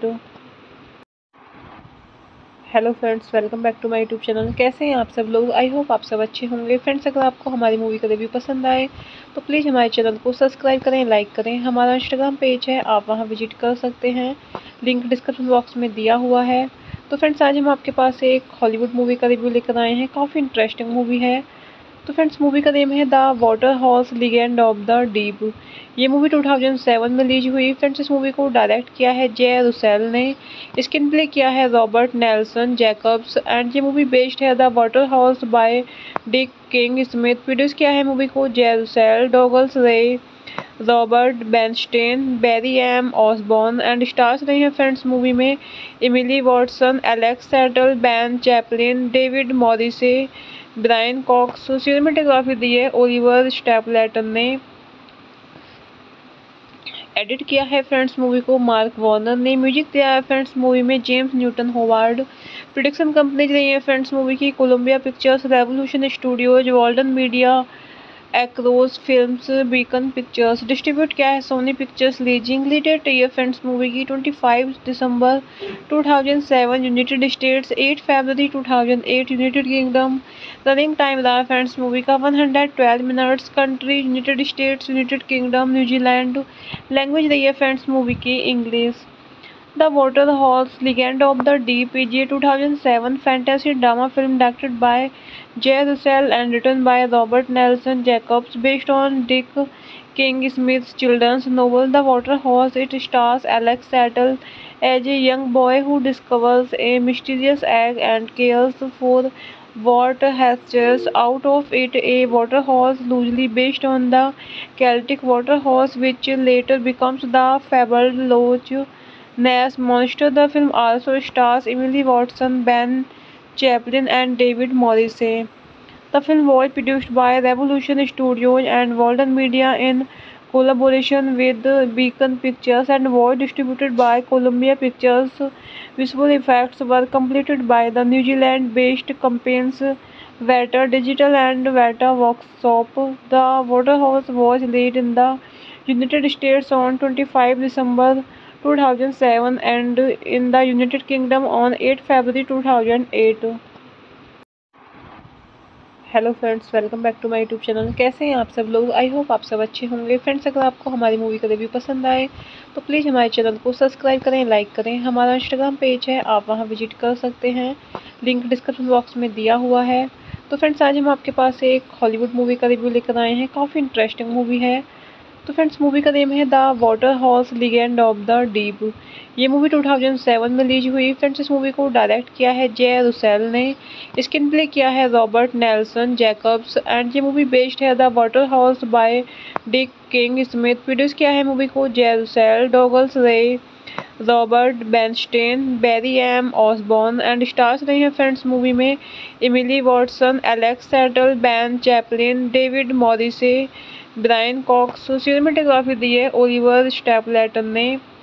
Hello friends, welcome back to my YouTube channel. कैसे हैं आप सब लोग? I hope आप सब अच्छे होंगे। Friends, अगर आपको हमारी मूवी का रिव्यू पसंद आए तो प्लीज़ हमारे चैनल को सब्सक्राइब करें, लाइक करें। हमारा इंस्टाग्राम पेज है, आप वहां विजिट कर सकते हैं, लिंक डिस्क्रिप्शन बॉक्स में दिया हुआ है। तो फ्रेंड्स, आज हम आपके पास एक हॉलीवुड मूवी का रिव्यू लेकर आए हैं। काफ़ी इंटरेस्टिंग मूवी है। तो फ्रेंड्स, मूवी का नेम है the water horse legend of the deep. ये मूवी 2007 में रिलीज हुई। फ्रेंड्स, इस मूवी को डायरेक्ट किया है जे रुसेल ने, स्क्रीन प्ले किया है रॉबर्ट नेल्सन जैकब्स एंड ये मूवी बेस्ड है the water horse by Dick King Smith. Produce किया है मूवी को जे रुसेल, डॉगल्स रे, Robert Bernstein, berry M Osborne and stars रहे हैं फ्रेंड्स मूवी में Emily Watson, Alex settle, Ben Chaplin, David Morrissey, Brian Cox. Cinematography दी है Oliver Stapleton ने। एडिट किया है फ्रेंड्स मूवी को मार्क वॉर्नर ने। म्यूजिक दिया है फ्रेंड्स मूवी में James Newton Howard. Production company रही है फ्रेंड्स मूवी की Columbia pictures, revolution studios, Walden media, across films, Beacon pictures. Distribute किया है Sony pictures leasing. Release date है फ्रेंड्स मूवी की 25 दिसंबर 2007 यूनाइटेड स्टेट्स, 8 फरवरी 2008 यूनाइटेड किंगडम। रनिंग टाइम रहा फ्रेंड्स मूवी का 112 minutes. Country United States, United Kingdom, New Zealand. Language रही है फ्रेंड्स मूवी की English. The water horse legend of the deep is a 2007 fantasy drama film directed by Jay Russell and written by Robert Nelson Jacobs, based on Dick King Smith's children's novel The Water Horse. It stars Alex Settle as a young boy who discovers a mysterious egg and cares for what hatches out of it. A water horse loosely based on the Celtic water horse, which later becomes the fabled Loch Ness monster. The film also stars Emily Watson, Ben Chaplin and David Morrissey. The film was produced by Revolution Studios and Walden Media in collaboration with Beacon Pictures and was distributed by Columbia Pictures. Visual effects were completed by the New Zealand-based companies Vata Digital and Vata Workshop. The Waterhouse was released in the United States on 25 December 2007 and in the United Kingdom on 8 February 2008. Hello friends, welcome back to my YouTube channel. कैसे हैं आप सब लोग? I hope आप सब अच्छे होंगे। Friends, अगर आपको हमारी मूवी का रिव्यू पसंद आए तो प्लीज़ हमारे चैनल को सब्सक्राइब करें, लाइक करें। हमारा इंस्टाग्राम पेज है, आप वहां विजिट कर सकते हैं, लिंक डिस्क्रिप्शन बॉक्स में दिया हुआ है। तो फ्रेंड्स, आज हम आपके पास एक हॉलीवुड मूवी का रिव्यू लेकर आए हैं। काफ़ी इंटरेस्टिंग मूवी है। तो फ्रेंड्स, मूवी का नेम है the water horse legend of the deep. ये मूवी 2007 में रिलीज हुई। फ्रेंड्स, इस मूवी को डायरेक्ट किया है जे रुसेल ने, स्क्रीन प्ले किया है रॉबर्ट नेल्सन जैकब्स एंड ये मूवी बेस्ड है the water horse by Dick King Smith. Produce किया है मूवी को जे रुसेल, डॉगल्स रे, Robert Bernstein, berry M Osborne and stars रहे हैं फ्रेंड्स मूवी में Emily Watson, Alex settle, Ben Chaplin, David Morrissey, Brian Cox. Cinematography दी है Oliver Stapleton ने।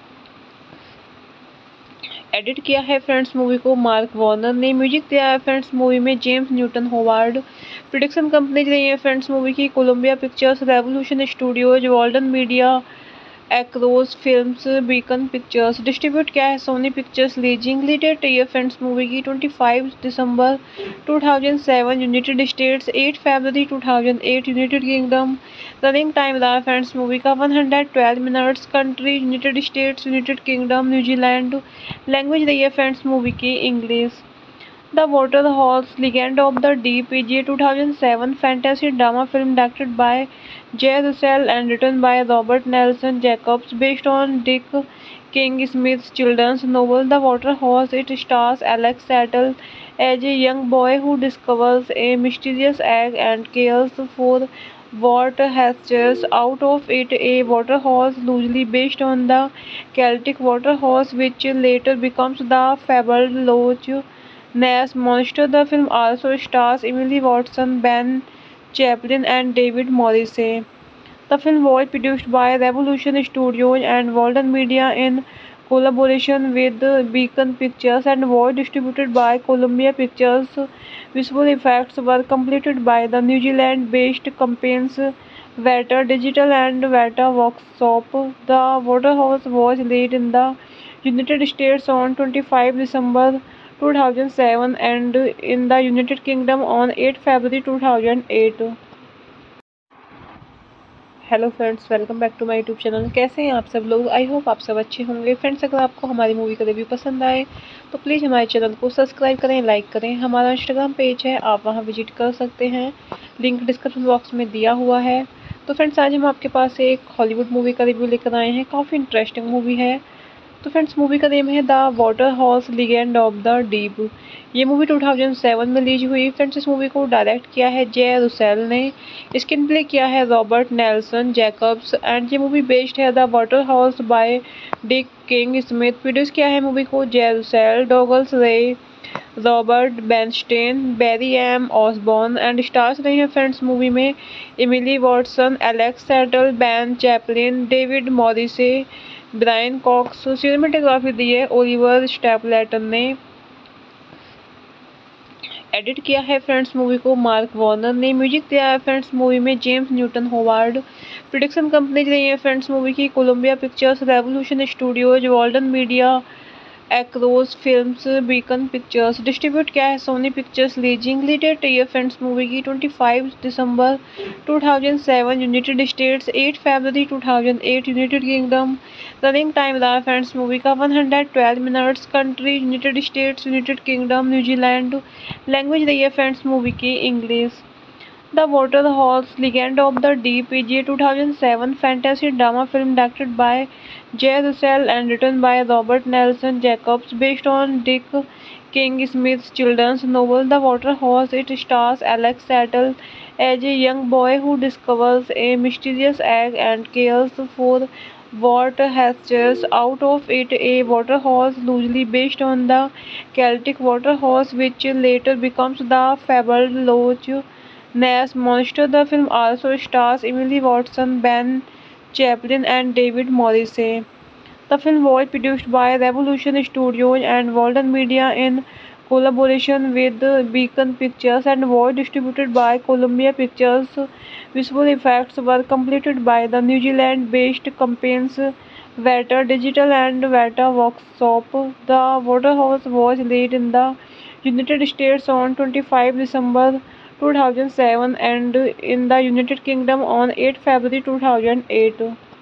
एडिट किया है फ्रेंड्स मूवी को मार्क वॉर्नर ने। म्यूजिक दिया है फ्रेंड्स मूवी में James Newton Howard. Production company रही है फ्रेंड्स मूवी की Columbia pictures, revolution studios, Walden media, across films, Beacon pictures. Distribute किया है Sony pictures leasing. Release date है फ्रेंड्स मूवी की 25 दिसंबर 2007 यूनाइटेड स्टेट्स, 8 फरवरी 2008 यूनाइटेड किंगडम। रनिंग टाइम रहा फ्रेंड्स मूवी का 112 minutes. Country United States, United Kingdom, New Zealand. Language रही है फ्रेंड्स मूवी की English. The Water Horse Legend of the Deep is a 2007 fantasy drama film directed by Jay Russell and written by Robert Nelson Jacobs, based on Dick King Smith's children's novel The Water Horse. It stars Alex Settle as a young boy who discovers a mysterious egg and cares for what hatches out of it a water horse loosely based on the Celtic water horse, which later becomes the fabled Loch Ness monster. The film also stars Emily Watson, Ben Chaplin, and David Morrissey. The film was produced by Revolution Studios and Walden Media in collaboration with Beacon Pictures and was distributed by Columbia Pictures. Visual effects were completed by the New Zealand-based companies Veta Digital and Veta Workshop. The Waterhouse was released in the United States on 25 December 2007 and in the United Kingdom on 8 February 2008. Hello friends, welcome back to my YouTube channel. कैसे हैं आप सब लोग? I hope आप सब अच्छे होंगे। Friends, अगर आपको हमारी मूवी का रिव्यू पसंद आए तो प्लीज़ हमारे चैनल को सब्सक्राइब करें, लाइक करें। हमारा इंस्टाग्राम पेज है, आप वहां विजिट कर सकते हैं, लिंक डिस्क्रिप्शन बॉक्स में दिया हुआ है। तो फ्रेंड्स, आज हम आपके पास एक हॉलीवुड मूवी का रिव्यू लेकर आए हैं। काफ़ी इंटरेस्टिंग मूवी है। तो फ्रेंड्स, मूवी का नेम है the water horse legend of the deep. ये मूवी 2007 में रिलीज हुई। फ्रेंड्स, इस मूवी को डायरेक्ट किया है जे रुसेल ने, स्क्रीन प्ले किया है रॉबर्ट नेल्सन जैकब्स एंड ये मूवी बेस्ड है the water horse by Dick King Smith. Produce किया है मूवी को जे रुसेल, डॉगल्स रे, Robert Bernstein, berry M Osborne and stars रहे हैं फ्रेंड्स मूवी में Emily Watson, Alex settle, Ben Chaplin, David Morrissey, Brian Cox. Cinematography दी है Oliver Stapleton ने। एडिट किया है फ्रेंड्स मूवी को मार्क वॉर्नर ने। म्यूजिक दिया है फ्रेंड्स मूवी में James Newton Howard. Production company रही है फ्रेंड्स मूवी की Columbia pictures, revolution studios, Walden media, across films, Beacon pictures. Distribute किया है Sony pictures leasing. Release date friends movie की 25 दिसंबर 2007 यूनाइटेड स्टेट्स, 8 फरवरी 2008 यूनाइटेड किंगडम। रनिंग टाइम रहा friends movie का 112 minutes. Country United States, United Kingdom, New Zealand. Language रही है friends movie की English. The water horse legend of the deep is a 2007 fantasy drama film directed by Jay Russell and written by Robert Nelson Jacobs, based on Dick King Smith's children's novel The Water Horse. It stars Alex Settle as a young boy who discovers a mysterious egg and cares for what hatches out of it a water horse loosely based on the Celtic water horse, which later becomes the fabled Loch Ness monster. The film also stars Emily Watson, Ben Chaplin, and David Morrissey. The film was produced by Revolution Studios and Walden Media in collaboration with Beacon Pictures and was distributed by Columbia Pictures. Visual effects were completed by the New Zealand-based companies Veta Digital and Veta Workshop. The Waterhouse was released in the United States on 25 December 2007 and in the United Kingdom on 8 February 2008.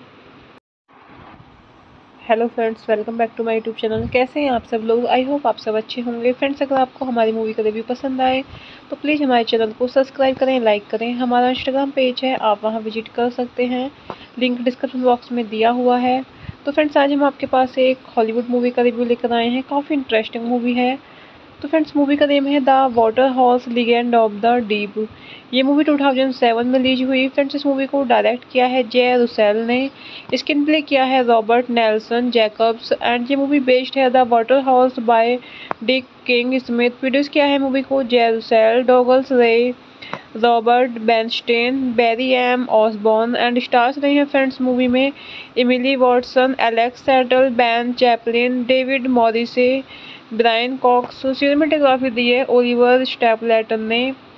Hello friends, welcome back to my YouTube channel. कैसे हैं आप सब लोग? I hope आप सब अच्छे होंगे। Friends, अगर आपको हमारी मूवी का रिव्यू पसंद आए तो प्लीज़ हमारे चैनल को सब्सक्राइब करें, लाइक करें। हमारा इंस्टाग्राम पेज है, आप वहां विजिट कर सकते हैं, लिंक डिस्क्रिप्शन बॉक्स में दिया हुआ है। तो फ्रेंड्स, आज हम आपके पास एक हॉलीवुड मूवी का रिव्यू लेकर आए हैं। काफ़ी इंटरेस्टिंग मूवी है। तो फ्रेंड्स, मूवी का नेम है the water horse legend of the deep. ये मूवी 2007 में रिलीज हुई। फ्रेंड्स, इस मूवी को डायरेक्ट किया है जे रुसेल ने, स्क्रीन प्ले किया है रॉबर्ट नेल्सन जैकब्स एंड ये मूवी बेस्ड है the water horse by Dick King Smith. Produce किया है मूवी को जे रुसेल, डॉगल्स रे, Robert Bernstein, berry M Osborne and stars रहे हैं फ्रेंड्स मूवी में Emily Watson, Alex settle, Ben Chaplin, David Morrissey, Brian Cox. Cinematography दी है Oliver Stapleton ने।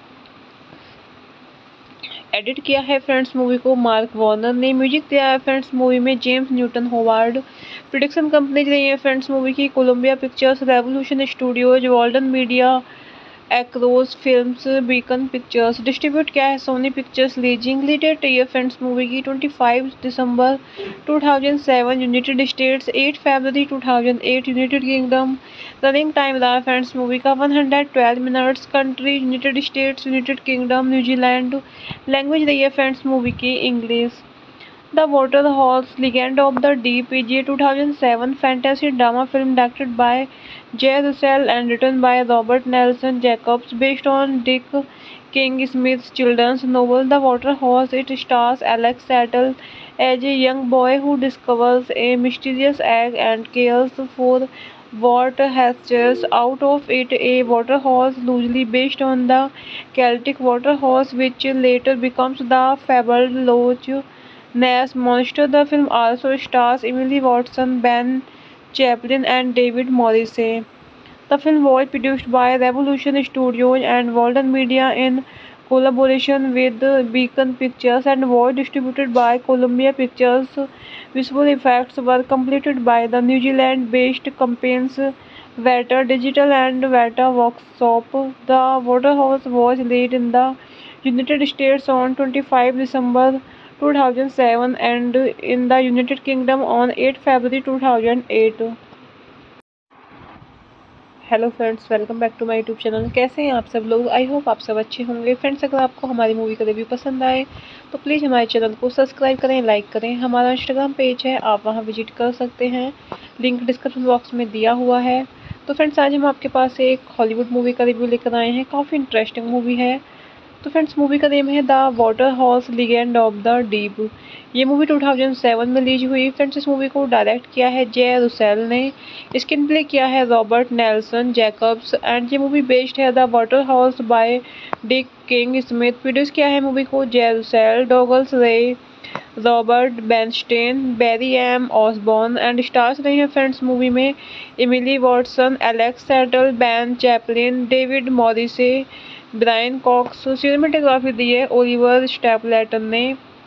एडिट किया है फ्रेंड्स मूवी को मार्क वॉर्नर ने। म्यूजिक दिया है फ्रेंड्स मूवी में James Newton Howard. Production company रही है फ्रेंड्स मूवी की Columbia pictures, revolution studios, Walden media, across films, Beacon pictures. Distribute किया है Sony pictures leasing. Release date friends movie की 25 दिसंबर 2007 यूनाइटेड स्टेट्स, 8 फरवरी 2008 यूनाइटेड किंगडम। रनिंग टाइम रहा friends movie का 112 minutes. Country United States, United Kingdom, New Zealand. Language रही है friends movie की English. The water horse legend of the deep is a 2007 fantasy drama film directed by Jay Russell and written by Robert Nelson Jacobs, based on Dick King Smith's children's novel The Water Horse. It stars Alex Settle as a young boy who discovers a mysterious egg and cares for what hatches out of it. A water horse loosely based on the Celtic water horse, which later becomes the fabled Loch Ness monster. The film also stars Emily Watson, Ben Chaplin, and David Morrissey. The film was produced by Revolution Studios and Walden Media in collaboration with Beacon Pictures and was distributed by Columbia Pictures. Visual effects were completed by the New Zealand-based companies Veta Digital and Veta Workshop. The Waterhouse was released in the United States on 25 December 2007 and in the United Kingdom on 8 February 2008. Hello friends, welcome back to my YouTube channel. कैसे हैं आप सब लोग? I hope आप सब अच्छे होंगे। Friends, अगर आपको हमारी मूवी का रिव्यू पसंद आए तो प्लीज़ हमारे चैनल को सब्सक्राइब करें, लाइक करें। हमारा इंस्टाग्राम पेज है, आप वहां विजिट कर सकते हैं, लिंक डिस्क्रिप्शन बॉक्स में दिया हुआ है। तो फ्रेंड्स, आज हम आपके पास एक हॉलीवुड मूवी का रिव्यू लेकर आए हैं। काफ़ी इंटरेस्टिंग मूवी है। तो फ्रेंड्स, मूवी का नेम है the water horse legend of the deep. ये मूवी 2007 में रिलीज हुई। फ्रेंड्स, इस मूवी को डायरेक्ट किया है जे रुसेल ने, स्क्रीन प्ले किया है रॉबर्ट नेल्सन जैकब्स एंड ये मूवी बेस्ड है the water horse by Dick King Smith. Produce किया है मूवी को जे रुसेल, डॉगल्स रे, Robert Bernstein, berry M Osborne and stars रहे हैं फ्रेंड्स मूवी में Emily Watson, Alex settle, Ben Chaplin, David Morrissey, Brian Cox. Cinematography दी है Oliver Stapleton ने।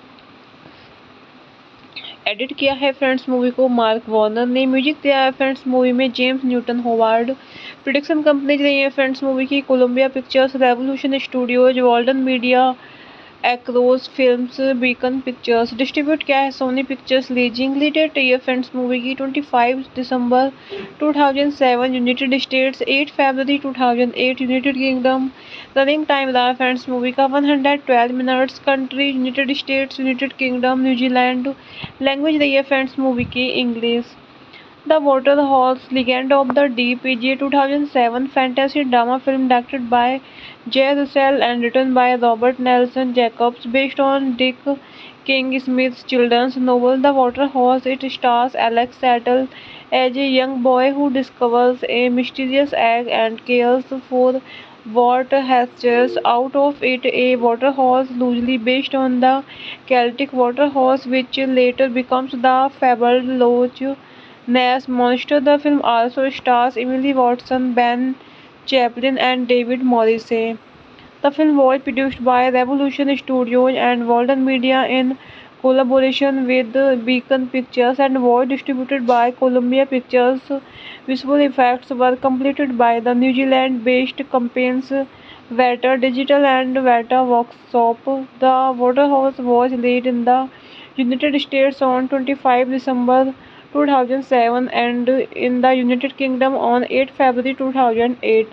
एडिट किया है फ्रेंड्स मूवी को मार्क वॉर्नर ने। म्यूजिक दिया है फ्रेंड्स मूवी में James Newton Howard. Production company रही है फ्रेंड्स मूवी की Columbia pictures, revolution studios, Walden media, across films, Beacon pictures. Distribute किया है Sony pictures leasing. Release date friends movie की 25 दिसंबर 2007 यूनाइटेड स्टेट्स, 8 फरवरी 2008 यूनाइटेड किंगडम। रनिंग टाइम रहा friends movie का 112 minutes. Country United States, United Kingdom, New Zealand. Language रही है friends movie की English. The water horse legend of the deep is a 2007 fantasy drama film directed by Jay Russell and written by Robert Nelson Jacobs, based on Dick King Smith's children's novel The Water Horse. It stars Alex Settle as a young boy who discovers a mysterious egg and cares for what hatches out of it. A water horse loosely based on the Celtic water horse, which later becomes the fabled Loch Ness monster. The film also stars Emily Watson, Ben Chaplin, and David Morrissey. The film was produced by Revolution Studios and Walden Media in collaboration with Beacon Pictures and was distributed by Columbia Pictures. Visual effects were completed by the New Zealand-based companies Veta Digital and Veta Workshop. The Waterhouse was released in the United States on 25 December 2007 and in the United Kingdom on 8 February 2008.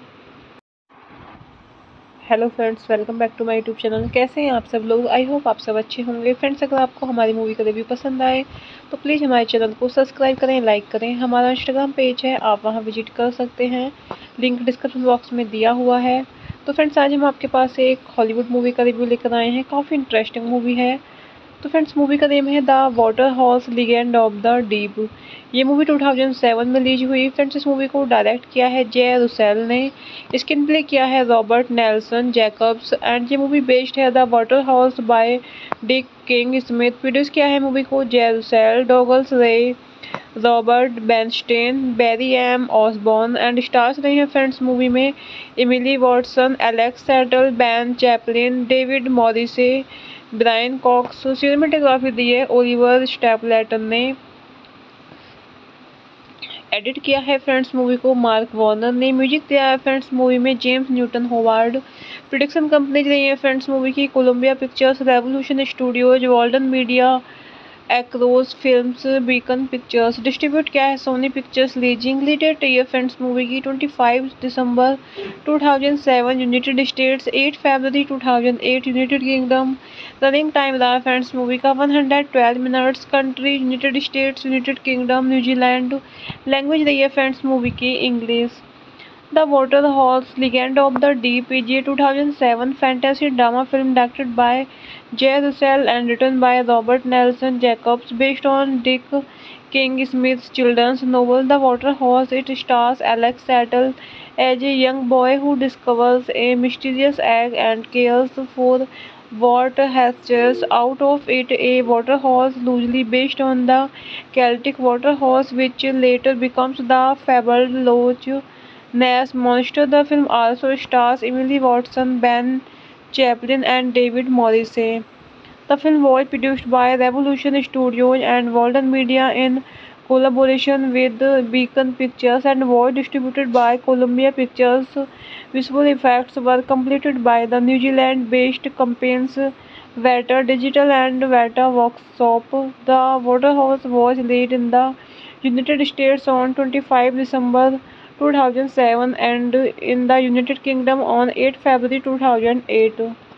Hello friends, welcome back to my YouTube channel. कैसे हैं आप सब लोग? I hope आप सब अच्छे होंगे। Friends, अगर आपको हमारी मूवी का रिव्यू पसंद आए तो प्लीज़ हमारे चैनल को सब्सक्राइब करें, लाइक करें। हमारा इंस्टाग्राम पेज है, आप वहां विजिट कर सकते हैं, लिंक डिस्क्रिप्शन बॉक्स में दिया हुआ है। तो फ्रेंड्स, आज हम आपके पास एक हॉलीवुड मूवी का रिव्यू लेकर आए हैं। काफ़ी इंटरेस्टिंग मूवी है। तो फ्रेंड्स, मूवी का नेम है the water horse legend of the deep. ये मूवी 2007 में रिलीज हुई। फ्रेंड्स, इस मूवी को डायरेक्ट किया है जे रुसेल ने, स्क्रीन प्ले किया है रॉबर्ट नेल्सन जैकब्स एंड ये मूवी बेस्ड है the water horse by Dick King Smith. Produce किया है मूवी को जे रुसेल, डॉगल्स रे, Robert Bernstein, berry M Osborne and stars रहे हैं फ्रेंड्स मूवी में Emily Watson, Alex settle, Ben Chaplin, David Morrissey, Brian Cox. Cinematography दी है Oliver Stapleton ने। एडिट किया है फ्रेंड्स मूवी को मार्क वॉर्नर ने। म्यूजिक दिया है फ्रेंड्स मूवी में James Newton Howard. Production company रही है फ्रेंड्स मूवी की Columbia pictures, revolution studios, Walden media, across films, Beacon pictures. Distribute किया है Sony pictures leasing. Release date friends movie की 25 दिसंबर 2007 यूनाइटेड स्टेट्स, 8 फरवरी 2008 यूनाइटेड किंगडम। रनिंग टाइम रहा friends movie का 112 minutes. Country United States, United Kingdom, New Zealand. Language रही है friends movie की English. The Waterhouse Legend of the Deep is a 2007 fantasy drama film directed by Jay Russell and written by Robert Nelson Jacobs, based on Dick King Smith's children's novel The Waterhouse. It stars Alex Settle as a young boy who discovers a mysterious egg and cares for what hatches out of it. A waterhouse loosely based on the Celtic waterhouse, which later becomes the fabled Loch Ness Monster. The film also stars Emily Watson, Ben Chaplin, and David Morrissey. The film was produced by Revolution Studios and Walden Media in collaboration with Beacon Pictures and was distributed by Columbia Pictures. Visual effects were completed by the New Zealand-based companies Veta Digital and Veta Workshop. The Waterhouse was released in the United States on 25 December 2007 and in the United Kingdom on 8 February 2008.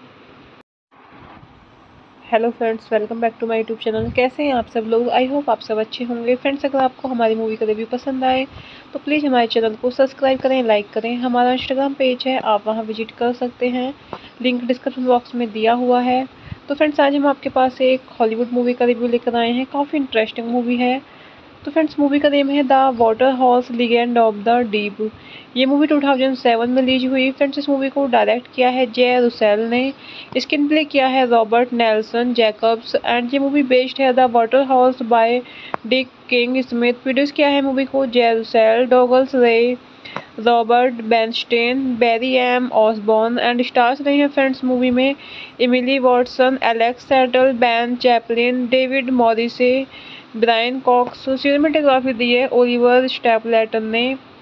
Hello friends, welcome back to my YouTube channel. कैसे हैं आप सब लोग? I hope आप सब अच्छे होंगे। Friends, अगर आपको हमारी मूवी का रिव्यू पसंद आए तो प्लीज़ हमारे चैनल को सब्सक्राइब करें, लाइक करें। हमारा इंस्टाग्राम पेज है, आप वहां विजिट कर सकते हैं, लिंक डिस्क्रिप्शन बॉक्स में दिया हुआ है। तो फ्रेंड्स, आज हम आपके पास एक हॉलीवुड मूवी का रिव्यू लेकर आए हैं। काफ़ी इंटरेस्टिंग मूवी है। तो फ्रेंड्स, मूवी का नेम है the Waterhouse legend of the deep. ये मूवी 2007 में रिलीज हुई। फ्रेंड्स, इस मूवी को डायरेक्ट किया है जे रुसेल ने, स्क्रीन प्ले किया है रॉबर्ट नेल्सन जैकब्स एंड ये मूवी बेस्ड है the Waterhouse by Dick King Smith. Produce किया है मूवी को जे रुसेल, डॉगल्स रे, Robert Bernstein, berry M Osborne and stars रही हैं फ्रेंड्स मूवी में Emily Watson, Alex settle, Ben Chaplin, David Morrissey, Brian Cox. Cinematography दी है ओलिवर स्टेपलेटन ने।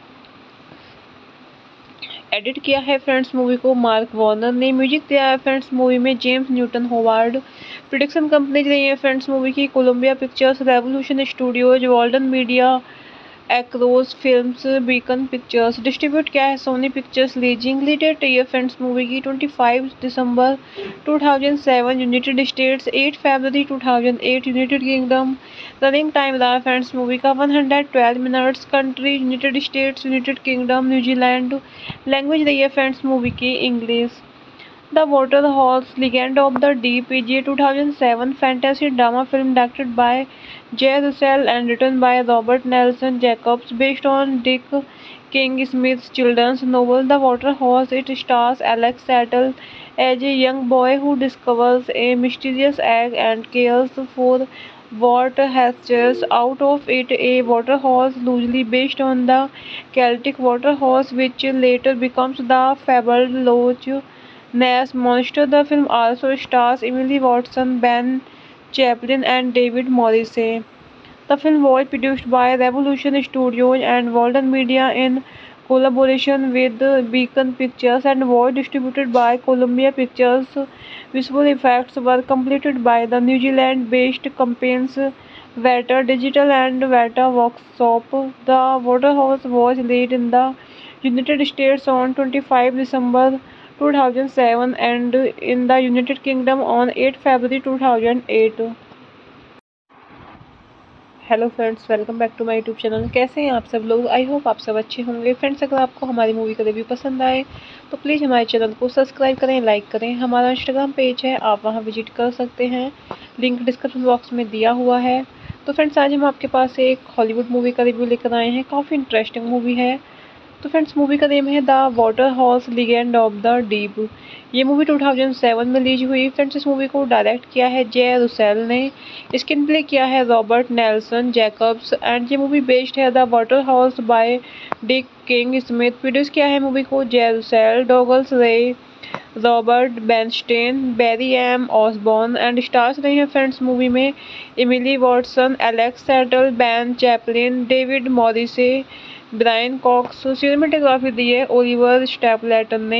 एडिट किया है फ्रेंड्स मूवी को मार्क वॉर्नर ने। म्यूजिक दिया है फ्रेंड्स मूवी में James Newton Howard. Production company रही है फ्रेंड्स मूवी की Columbia pictures, revolution studios, Walden media, across films, Beacon pictures. Distribute किया है Sony pictures leasing. Release date friends movie की 25 दिसंबर 2007 यूनाइटेड स्टेट्स, 8 फरवरी 2008 यूनाइटेड किंगडम। रनिंग टाइम रहा friends movie का 112 minutes. Country United States, United Kingdom, New Zealand. Language रही है friends movie की English. The Waterhouse Legend of the Deep is a 2007 fantasy drama film directed by Jay Russell and written by Robert Nelson Jacobs, based on Dick King Smith's children's novel The Waterhouse. It stars Alex Settle as a young boy who discovers a mysterious egg and cares for what hatches out of it. A waterhouse loosely based on the Celtic waterhouse, which later becomes the fabled Loch Ness Monster. The film also stars Emily Watson, Ben Chaplin, and David Morrissey. The film was produced by Revolution Studios and Walden Media in collaboration with Beacon Pictures and was distributed by Columbia Pictures. Visual effects were completed by the New Zealand-based companies Veta Digital and Veta Workshop. The Waterhouse was released in the United States on 25 December 2007 and in the United Kingdom on 8 February 2008. Hello friends, welcome back to my YouTube channel. कैसे हैं आप सब लोग? I hope आप सब अच्छे होंगे। Friends, अगर आपको हमारी मूवी का रिव्यू पसंद आए तो प्लीज़ हमारे चैनल को सब्सक्राइब करें, लाइक करें। हमारा इंस्टाग्राम पेज है, आप वहां विजिट कर सकते हैं, लिंक डिस्क्रिप्शन बॉक्स में दिया हुआ है। तो फ्रेंड्स, आज हम आपके पास एक हॉलीवुड मूवी का रिव्यू लेकर आए हैं। काफ़ी इंटरेस्टिंग मूवी है। तो फ्रेंड्स, मूवी का नेम है the Waterhouse legend of the deep. ये मूवी 2007 में रिलीज हुई। फ्रेंड्स, इस मूवी को डायरेक्ट किया है जे रुसेल ने, स्क्रीन प्ले किया है रॉबर्ट नेल्सन जैकब्स एंड ये मूवी बेस्ड है the Waterhouse by Dick King Smith. Produce किया है मूवी को जे रुसेल, डॉगल्स रे, Robert Bernstein, berry M Osborne and stars रही हैं फ्रेंड्स मूवी में Emily Watson, Alex settle, Ben Chaplin, David Morrissey, Brian Cox. Cinematography दी है ओलिवर स्टेपलेटन ने।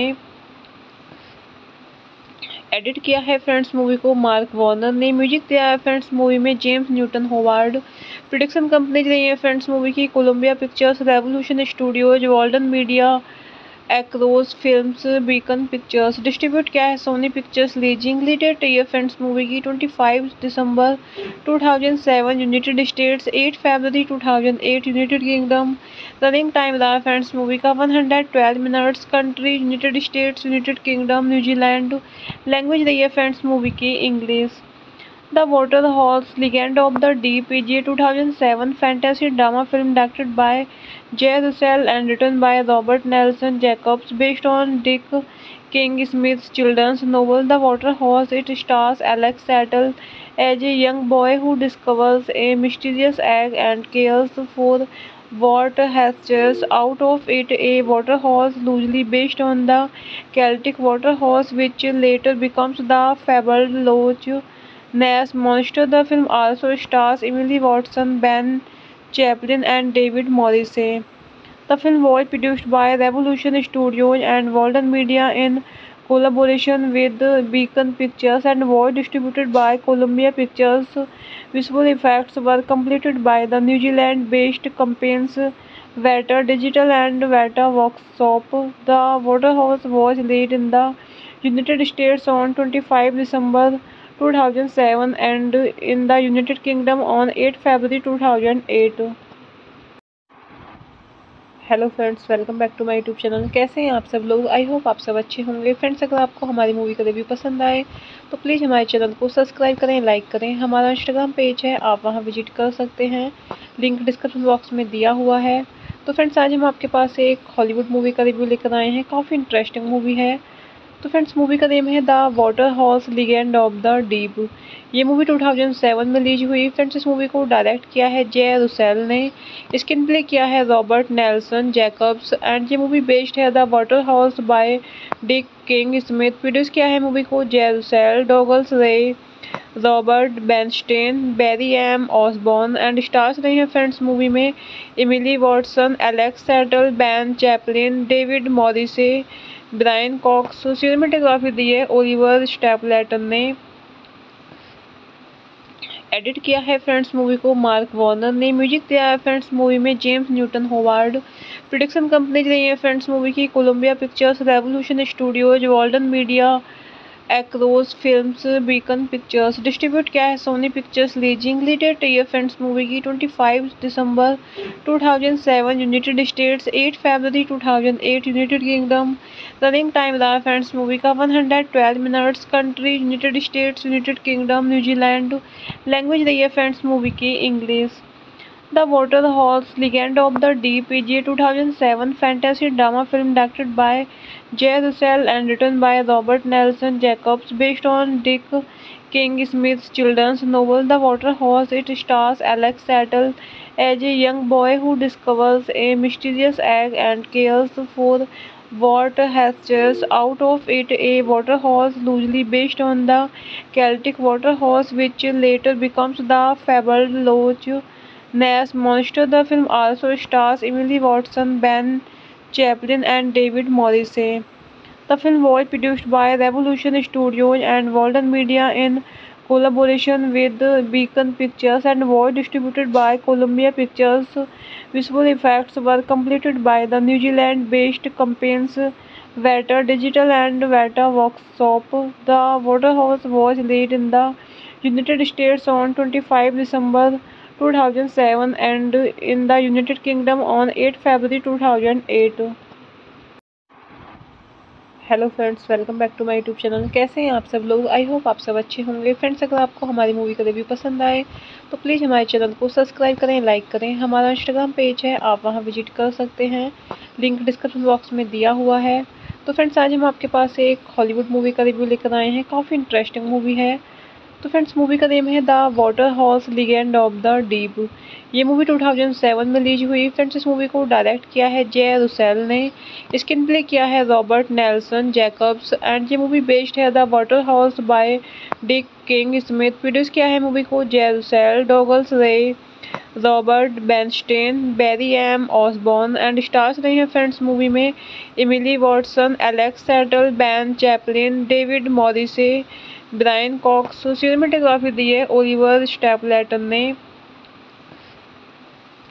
एडिट किया है फ्रेंड्स मूवी को मार्क वॉर्नर ने। म्यूजिक दिया है फ्रेंड्स मूवी में James Newton Howard. Production company रही है फ्रेंड्स मूवी की Columbia pictures, revolution studios, Walden media, across films, Beacon pictures. Distribute क्या है सोनी पिक्चर्स लीजिंग। रिलीज ये फ्रेंड्स मूवी की 25 दिसंबर 2007 यूनाइटेड स्टेट्स, 8 फरवरी 2008 यूनाइटेड किंगडम। रनिंग टाइम रहा फ्रेंड्स मूवी का 112 minutes. Country United States, United Kingdom, New Zealand. Language रही है फ्रेंड्स मूवी की English. The Waterhouse Legend of the Deep is a 2007 fantasy drama film directed by Jay Russell and written by Robert Nelson Jacobs, based on Dick King Smith's children's novel The Waterhouse. It stars Alex Settle as a young boy who discovers a mysterious egg and cares for what hatches out of it. A waterhouse loosely based on the Celtic waterhouse, which later becomes the fabled Loch Ness Monster. The film also stars Emily Watson, Ben Chaplin, and David Morrissey. The film was produced by Revolution Studios and Walden Media in collaboration with Beacon Pictures and was distributed by Columbia Pictures. Visual effects were completed by the New Zealand-based companies Veta Digital and Veta Workshop. The Waterhouse was released in the United States on 25 December 2007 and in the United Kingdom on 8 February 2008. Hello friends, welcome back to my YouTube channel. कैसे हैं आप सब लोग? I hope आप सब अच्छे होंगे। Friends, अगर आपको हमारी मूवी का रिव्यू पसंद आए तो प्लीज़ हमारे चैनल को सब्सक्राइब करें, लाइक करें। हमारा इंस्टाग्राम पेज है, आप वहां विजिट कर सकते हैं, लिंक डिस्क्रिप्शन बॉक्स में दिया हुआ है। तो फ्रेंड्स, आज हम आपके पास एक हॉलीवुड मूवी का रिव्यू लेकर आए हैं। काफ़ी इंटरेस्टिंग मूवी है। तो फ्रेंड्स, मूवी का नेम है the water house legend of the deep. ये मूवी 2007 में रिलीज हुई। फ्रेंड्स, इस मूवी को डायरेक्ट किया है जे रुसेल ने। स्क्रीन प्ले किया है रॉबर्ट नेल्सन जैकब्स एंड ये मूवी बेस्ड है the water house by Dick King Smith. Produce किया है मूवी को जे रुसेल, डॉगल्स रे, Robert Bernstein, berry M Osborne and stars रहे हैं फ्रेंड्स मूवी में Emily Watson, Alex settle, Ben Chaplin, David Morrissey, Brian Cox. Cinematography दी है Oliver Stapleton ने। एडिट किया है फ्रेंड्स मूवी को मार्क वॉर्नर ने। म्यूजिक दिया है फ्रेंड्स मूवी में James Newton Howard. Production company रही है फ्रेंड्स मूवी की Columbia pictures, revolution studios, Walden media, across films, Beacon pictures. Distribute क्या है सोनी पिक्चर्स लीजिंग। रिलीज ये फ्रेंड्स मूवी की 25 दिसंबर 2007 यूनाइटेड स्टेट्स, 8 फरवरी 2008 यूनाइटेड किंगडम। रनिंग टाइम रहा फ्रेंड्स मूवी का 112 minutes. Country United States, United Kingdom, New Zealand. Language रही है फ्रेंड्स मूवी की English. The Waterhouse Legend of the Deep is a 2007 fantasy drama film directed by Jay Russell and written by Robert Nelson Jacobs, based on Dick King Smith's children's novel The Waterhouse. It stars Alex Settle as a young boy who discovers a mysterious egg and cares for what hatches out of it. A waterhouse loosely based on the Celtic waterhouse, which later becomes the fabled Loch Ness Monster. The film also stars Emily Watson, Ben Chaplin, and David Morrissey. The film was produced by Revolution Studios and Walden Media in collaboration with Beacon Pictures and was distributed by Columbia Pictures. Visual effects were completed by the New Zealand-based companies Veta Digital and Veta Workshop. The Waterhouse was released in the United States on 25 December 2007 and in the United Kingdom on 8 February 2008. Hello friends, welcome back to my YouTube channel. कैसे हैं आप सब लोग? I hope आप सब अच्छे होंगे। Friends, अगर आपको हमारी मूवी का रिव्यू पसंद आए तो प्लीज़ हमारे चैनल को सब्सक्राइब करें, लाइक करें। हमारा इंस्टाग्राम पेज है, आप वहां विजिट कर सकते हैं, लिंक डिस्क्रिप्शन बॉक्स में दिया हुआ है। तो फ्रेंड्स, आज हम आपके पास एक हॉलीवुड मूवी का रिव्यू लेकर आए हैं। काफ़ी इंटरेस्टिंग मूवी है। तो फ्रेंड्स, मूवी का नेम है the water house legend of the deep. ये मूवी 2007 में रिलीज हुई। फ्रेंड्स, इस मूवी को डायरेक्ट किया है जे रुसेल ने। स्क्रीन प्ले किया है रॉबर्ट नेल्सन जैकब्स एंड ये मूवी बेस्ड है the water house by Dick King Smith. Produce किया है मूवी को जे रुसेल, डॉगल्स रे, Robert Bernstein, berry M Osborne and stars रहे हैं फ्रेंड्स मूवी में Emily Watson, Alex settle, Ben Chaplin, David Morrissey, Brian Cox. Cinematography दी है Oliver Stapleton ने।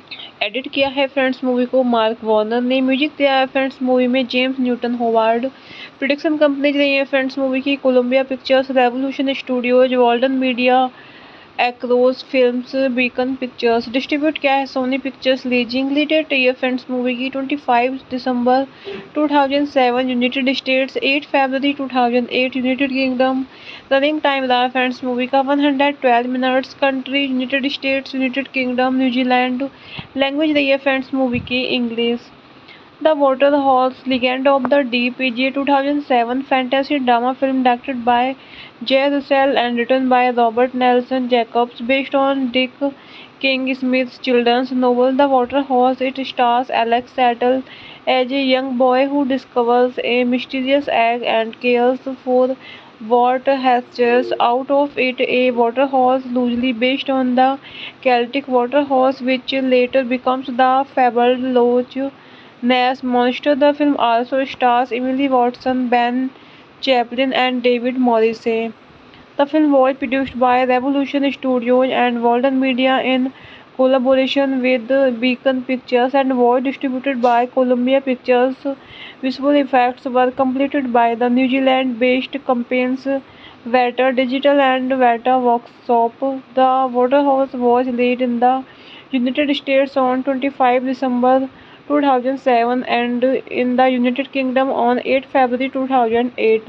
एडिट किया है फ्रेंड्स मूवी को मार्क वॉर्नर ने। म्यूजिक दिया है फ्रेंड्स मूवी में James Newton Howard. Production company रही है फ्रेंड्स मूवी की Columbia pictures, revolution studios, Walden media, across films, Beacon pictures. Distribute किया है सोनी पिक्चर्स लीजिंग। लीडेड रही है फ्रेंड्स मूवी की 25 दिसंबर 2007 यूनाइटेड स्टेट्स, 8 फरवरी 2008 यूनाइटेड किंगडम। रनिंग टाइम रहा फ्रेंड्स मूवी का 112 minutes. Country United States, United Kingdom, New Zealand. Language रही है फ्रेंड्स मूवी की English. The Waterhouse Legend of the Deep is a 2007 fantasy drama film directed by Jay Russell and written by Robert Nelson Jacobs, based on Dick King Smith's children's novel The Waterhouse. It stars Alex Settle as a young boy who discovers a mysterious egg and cares for what hatches out of it. A waterhouse loosely based on the Celtic waterhouse, which later becomes the fabled Loch Ness Monster. The film also stars Emily Watson, Ben Chaplin, and David Morrissey. The film was produced by Revolution Studios and Walden Media in collaboration with Beacon Pictures and was distributed by Columbia Pictures. Visual effects were completed by the New Zealand-based companies Veta Digital and Veta Workshop. The Waterhouse was released in the United States on 25 December 2007 and in the United Kingdom on 8 February 2008.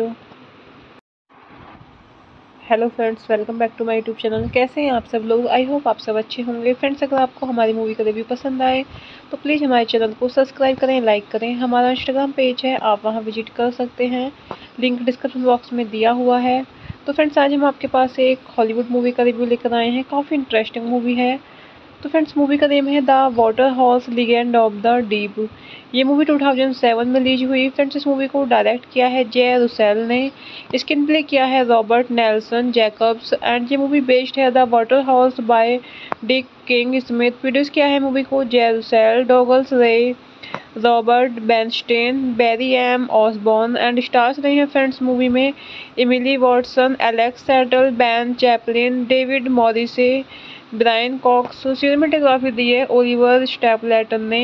Hello friends, welcome back to my YouTube channel. कैसे हैं आप सब लोग? I hope आप सब अच्छे होंगे। Friends, अगर आपको हमारी मूवी का रिव्यू पसंद आए तो प्लीज़ हमारे चैनल को सब्सक्राइब करें, लाइक करें। हमारा इंस्टाग्राम पेज है, आप वहां विजिट कर सकते हैं, लिंक डिस्क्रिप्शन बॉक्स में दिया हुआ है। तो फ्रेंड्स, आज हम आपके पास एक हॉलीवुड मूवी का रिव्यू लेकर आए हैं। काफ़ी इंटरेस्टिंग मूवी है। तो फ्रेंड्स, मूवी का नेम है the Waterhouse legend of the deep. ये मूवी 2007 में रिलीज हुई। फ्रेंड्स, इस मूवी को डायरेक्ट किया है जे रुसेल ने। स्क्रीन प्ले किया है रॉबर्ट नेल्सन जैकब्स एंड ये मूवी बेस्ड है the Waterhouse by Dick King Smith. Produce किया है मूवी को जे रुसेल, डॉगल्स रे, Robert Bernstein, berry M Osborne and stars रहे हैं फ्रेंड्स मूवी में Emily Watson, Alex settle, Ben Chaplin, David Morrissey, Brian Cox. Cinematography दी है ओलिवर स्टेपलेटन ने।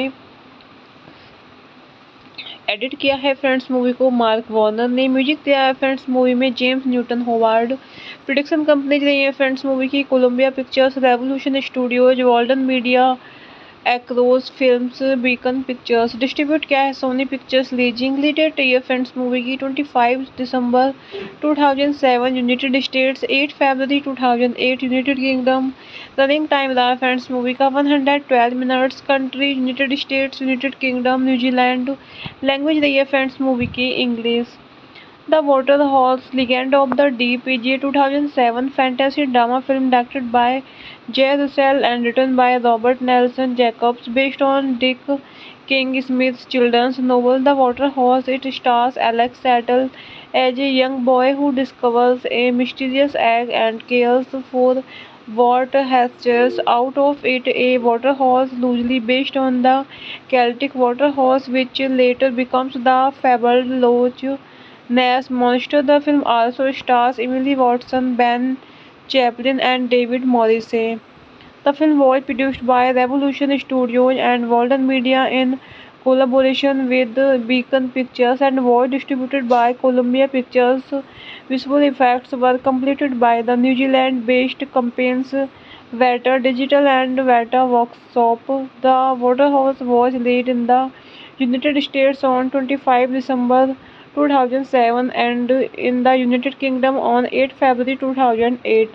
एडिट किया है फ्रेंड्स मूवी को मार्क वॉर्नर ने। म्यूजिक दिया है फ्रेंड्स मूवी में James Newton Howard. Production company रही है फ्रेंड्स मूवी की Columbia pictures, revolution studios, Walden media, across films, Beacon pictures. Distribute किया है सोनी पिक्चर्स लीजिंग। लीडेड रही है फ्रेंड्स मूवी की 25 दिसंबर 2007 यूनाइटेड स्टेट्स, 8 फरवरी 2008 यूनाइटेड किंगडम। रनिंग टाइम रहा फ्रेंड्स मूवी का 112 minutes. Country United States, United Kingdom, New Zealand. Language रही है फ्रेंड्स मूवी की English. The Waterhouse Legend of the Deep is a 2007 fantasy drama film directed by Jay Russell and written by Robert Nelson Jacobs, based on Dick King Smith's children's novel The Waterhouse. It stars Alex Settle as a young boy who discovers a mysterious egg and cares for what hatches out of it. A waterhouse loosely based on the Celtic waterhouse, which later becomes the fabled Loch Ness Monster. The film also stars Emily Watson, Ben Chaplin, and David Morrissey. The film was produced by Revolution Studios and Walden Media in collaboration with Beacon Pictures and was distributed by Columbia Pictures. Visual effects were completed by the New Zealand-based companies Veta Digital and Veta Workshop. The Waterhouse was released in the United States on 25 December 2007 and in the United Kingdom on 8 February 2008.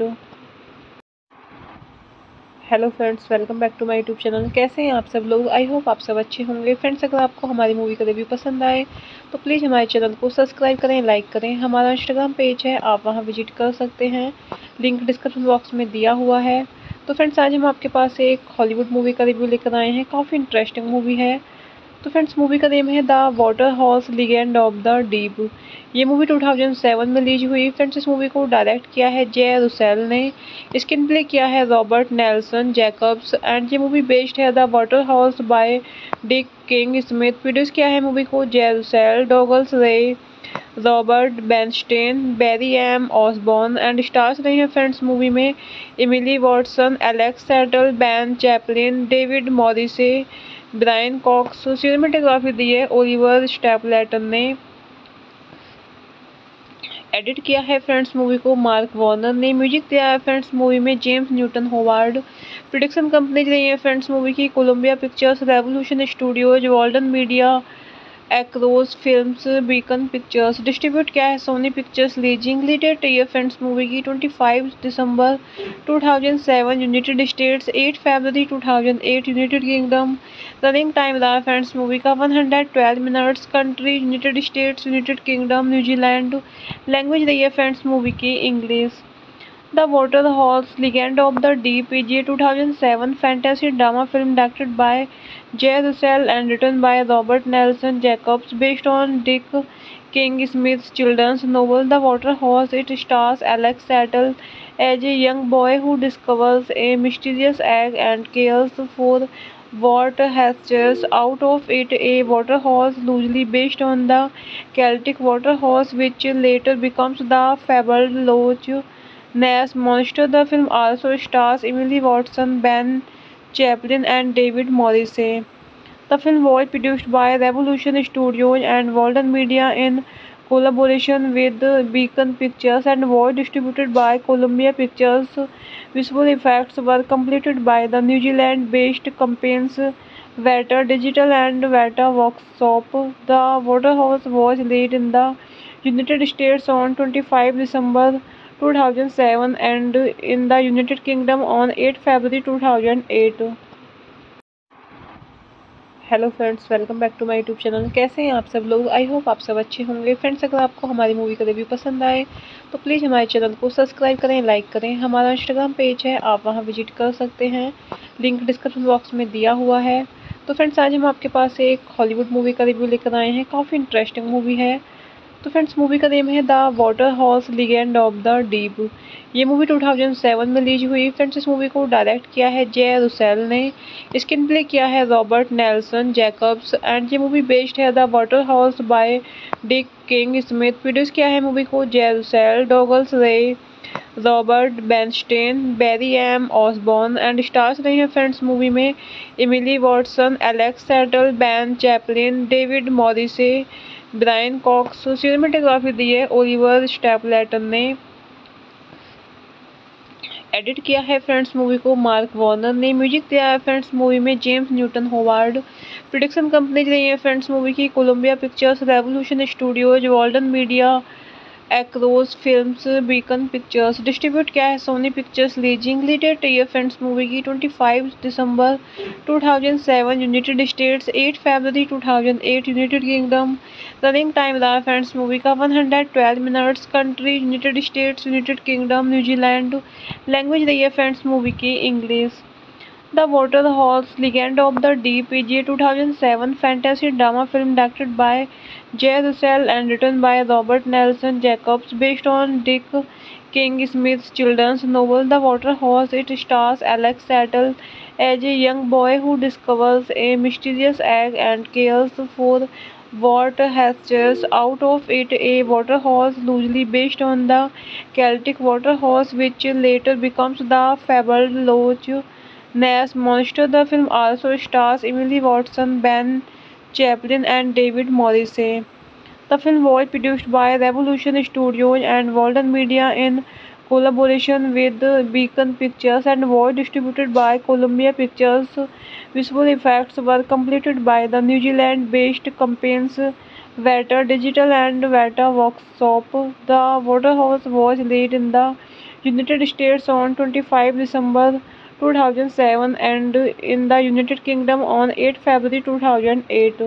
Hello friends, welcome back to my YouTube channel. कैसे हैं आप सब लोग? I hope आप सब अच्छे होंगे। Friends, अगर आपको हमारी मूवी का रिव्यू पसंद आए तो प्लीज़ हमारे चैनल को सब्सक्राइब करें, लाइक करें। हमारा इंस्टाग्राम पेज है, आप वहां विजिट कर सकते हैं, लिंक डिस्क्रिप्शन बॉक्स में दिया हुआ है। तो फ्रेंड्स, आज हम आपके पास एक हॉलीवुड मूवी का रिव्यू लेकर आए हैं। काफ़ी इंटरेस्टिंग मूवी है। तो फ्रेंड्स, मूवी का नेम है the Waterhouse legend of the deep. ये मूवी 2007 में रिलीज हुई। फ्रेंड्स, इस मूवी को डायरेक्ट किया है जे रुसेल ने। स्क्रीन प्ले किया है रॉबर्ट नेल्सन जैकब्स एंड ये मूवी बेस्ड है the Waterhouse by Dick King Smith. Produce किया है मूवी को जे रुसेल, डॉगल्स रे, Robert Bernstein, berry M Osborne and stars रही हैं फ्रेंड्स मूवी में Emily Watson, Alex settle, Ben Chaplin, David Morrissey, Brian Cox. Cinematography दी है ओलिवर स्टैपलैटन ने। एडिट किया है फ्रेंड्स मूवी को मार्क वॉर्नर ने। म्यूजिक दिया है फ्रेंड्स मूवी में James Newton Howard. Production company रही है फ्रेंड्स मूवी की Columbia pictures, revolution studios, Walden media, across films, Beacon pictures. Distribute किया है Sony pictures leasing. Release date है फ्रेंड्स मूवी की 25 दिसंबर 2007 यूनाइटेड स्टेट्स, 8 फरवरी 2008 यूनाइटेड किंगडम। रनिंग टाइम रहा फ्रेंड्स मूवी का 112 minutes. Country United States, United Kingdom, New Zealand. Language रही है फ्रेंड्स मूवी की English. The water Horse, Legend of the Deep is a 2007 fantasy drama film directed by Jay Russell and written by Robert Nelson Jacobs, based on Dick King Smith's children's novel The Water Horse. It stars Alex Settle as a young boy who discovers a mysterious egg and cares for what hatches out of it. A water horse loosely based on the Celtic water horse, which later becomes the fabled Loch Ness Monster. The film also stars Emily Watson, Ben Chaplin, and David Morrissey. The film was produced by Revolution Studios and Walden Media in collaboration with Beacon Pictures and was distributed by Columbia Pictures. Visual effects were completed by the New Zealand-based companies Veta Digital and Veta Workshop. The Waterhouse was released in the United States on 25 December 2007 and in the United Kingdom on 8 February 2008। Hello friends, welcome back to my YouTube channel. कैसे हैं आप सब लोग? I hope आप सब अच्छे होंगे। Friends, अगर आपको हमारी मूवी का रिव्यू पसंद आए तो प्लीज़ हमारे चैनल को सब्सक्राइब करें, लाइक करें। हमारा इंस्टाग्राम पेज है, आप वहां विजिट कर सकते हैं, लिंक डिस्क्रिप्शन बॉक्स में दिया हुआ है। तो फ्रेंड्स, आज हम आपके पास एक हॉलीवुड मूवी का रिव्यू लेकर आए हैं। काफ़ी इंटरेस्टिंग मूवी है। तो फ्रेंड्स, मूवी का नेम है the water horse, legend of the deep. ये मूवी 2007 में रिलीज हुई। फ्रेंड्स, इस मूवी को डायरेक्ट किया है जे रुसेल ने। स्क्रीन प्ले किया है रॉबर्ट नेल्सन जैकब्स एंड ये मूवी बेस्ड है the water horse by Dick King Smith. Produce किया है मूवी को जे रुसेल, डॉगल्स रे, Robert Bernstein, berry M Osborne and stars रही हैं फ्रेंड्स मूवी में Emily Watson, Alex settle, Ben Chaplin, David Morrissey, Brian Cox. Cinematography दी है Oliver Stapleton ने। एडिट किया है फ्रेंड्स मूवी को मार्क वॉर्नर ने। म्यूजिक दिया है फ्रेंड्स मूवी में James Newton Howard. Production company रही है फ्रेंड्स मूवी की Columbia pictures, revolution studios, Walden media, across films, Beacon pictures. Distribute किया है Sony pictures leasing. Release date है फ्रेंड्स मूवी की 25 दिसंबर 2007 यूनाइटेड स्टेट्स, 8 फरवरी 2008 यूनाइटेड किंगडम। रनिंग टाइम रहा फ्रेंड्स मूवी का 112 minutes. Country United States, United Kingdom, New Zealand. Language रही है फ्रेंड्स मूवी की English. The Water Horse, Legend of the Deep is a 2007 fantasy drama film directed by Jay Russell and written by Robert Nelson Jacobs, based on Dick King Smith's children's novel The Water Horse. It stars Alex Settle as a young boy who discovers a mysterious egg and cares for what hatches out of it. A water horse loosely based on the Celtic water horse, which later becomes the fabled Loch Ness Monster. The film also stars Emily Watson, Ben Chaplin, and David Morrissey. The film was produced by Revolution Studios and Walden Media in collaboration with Beacon Pictures and was distributed by Columbia Pictures. Visual effects were completed by the New Zealand-based companies Veta Digital and Veta Workshop. The Waterhouse was released in the United States on 25 December 2007 and in the United Kingdom on 8 February 2008।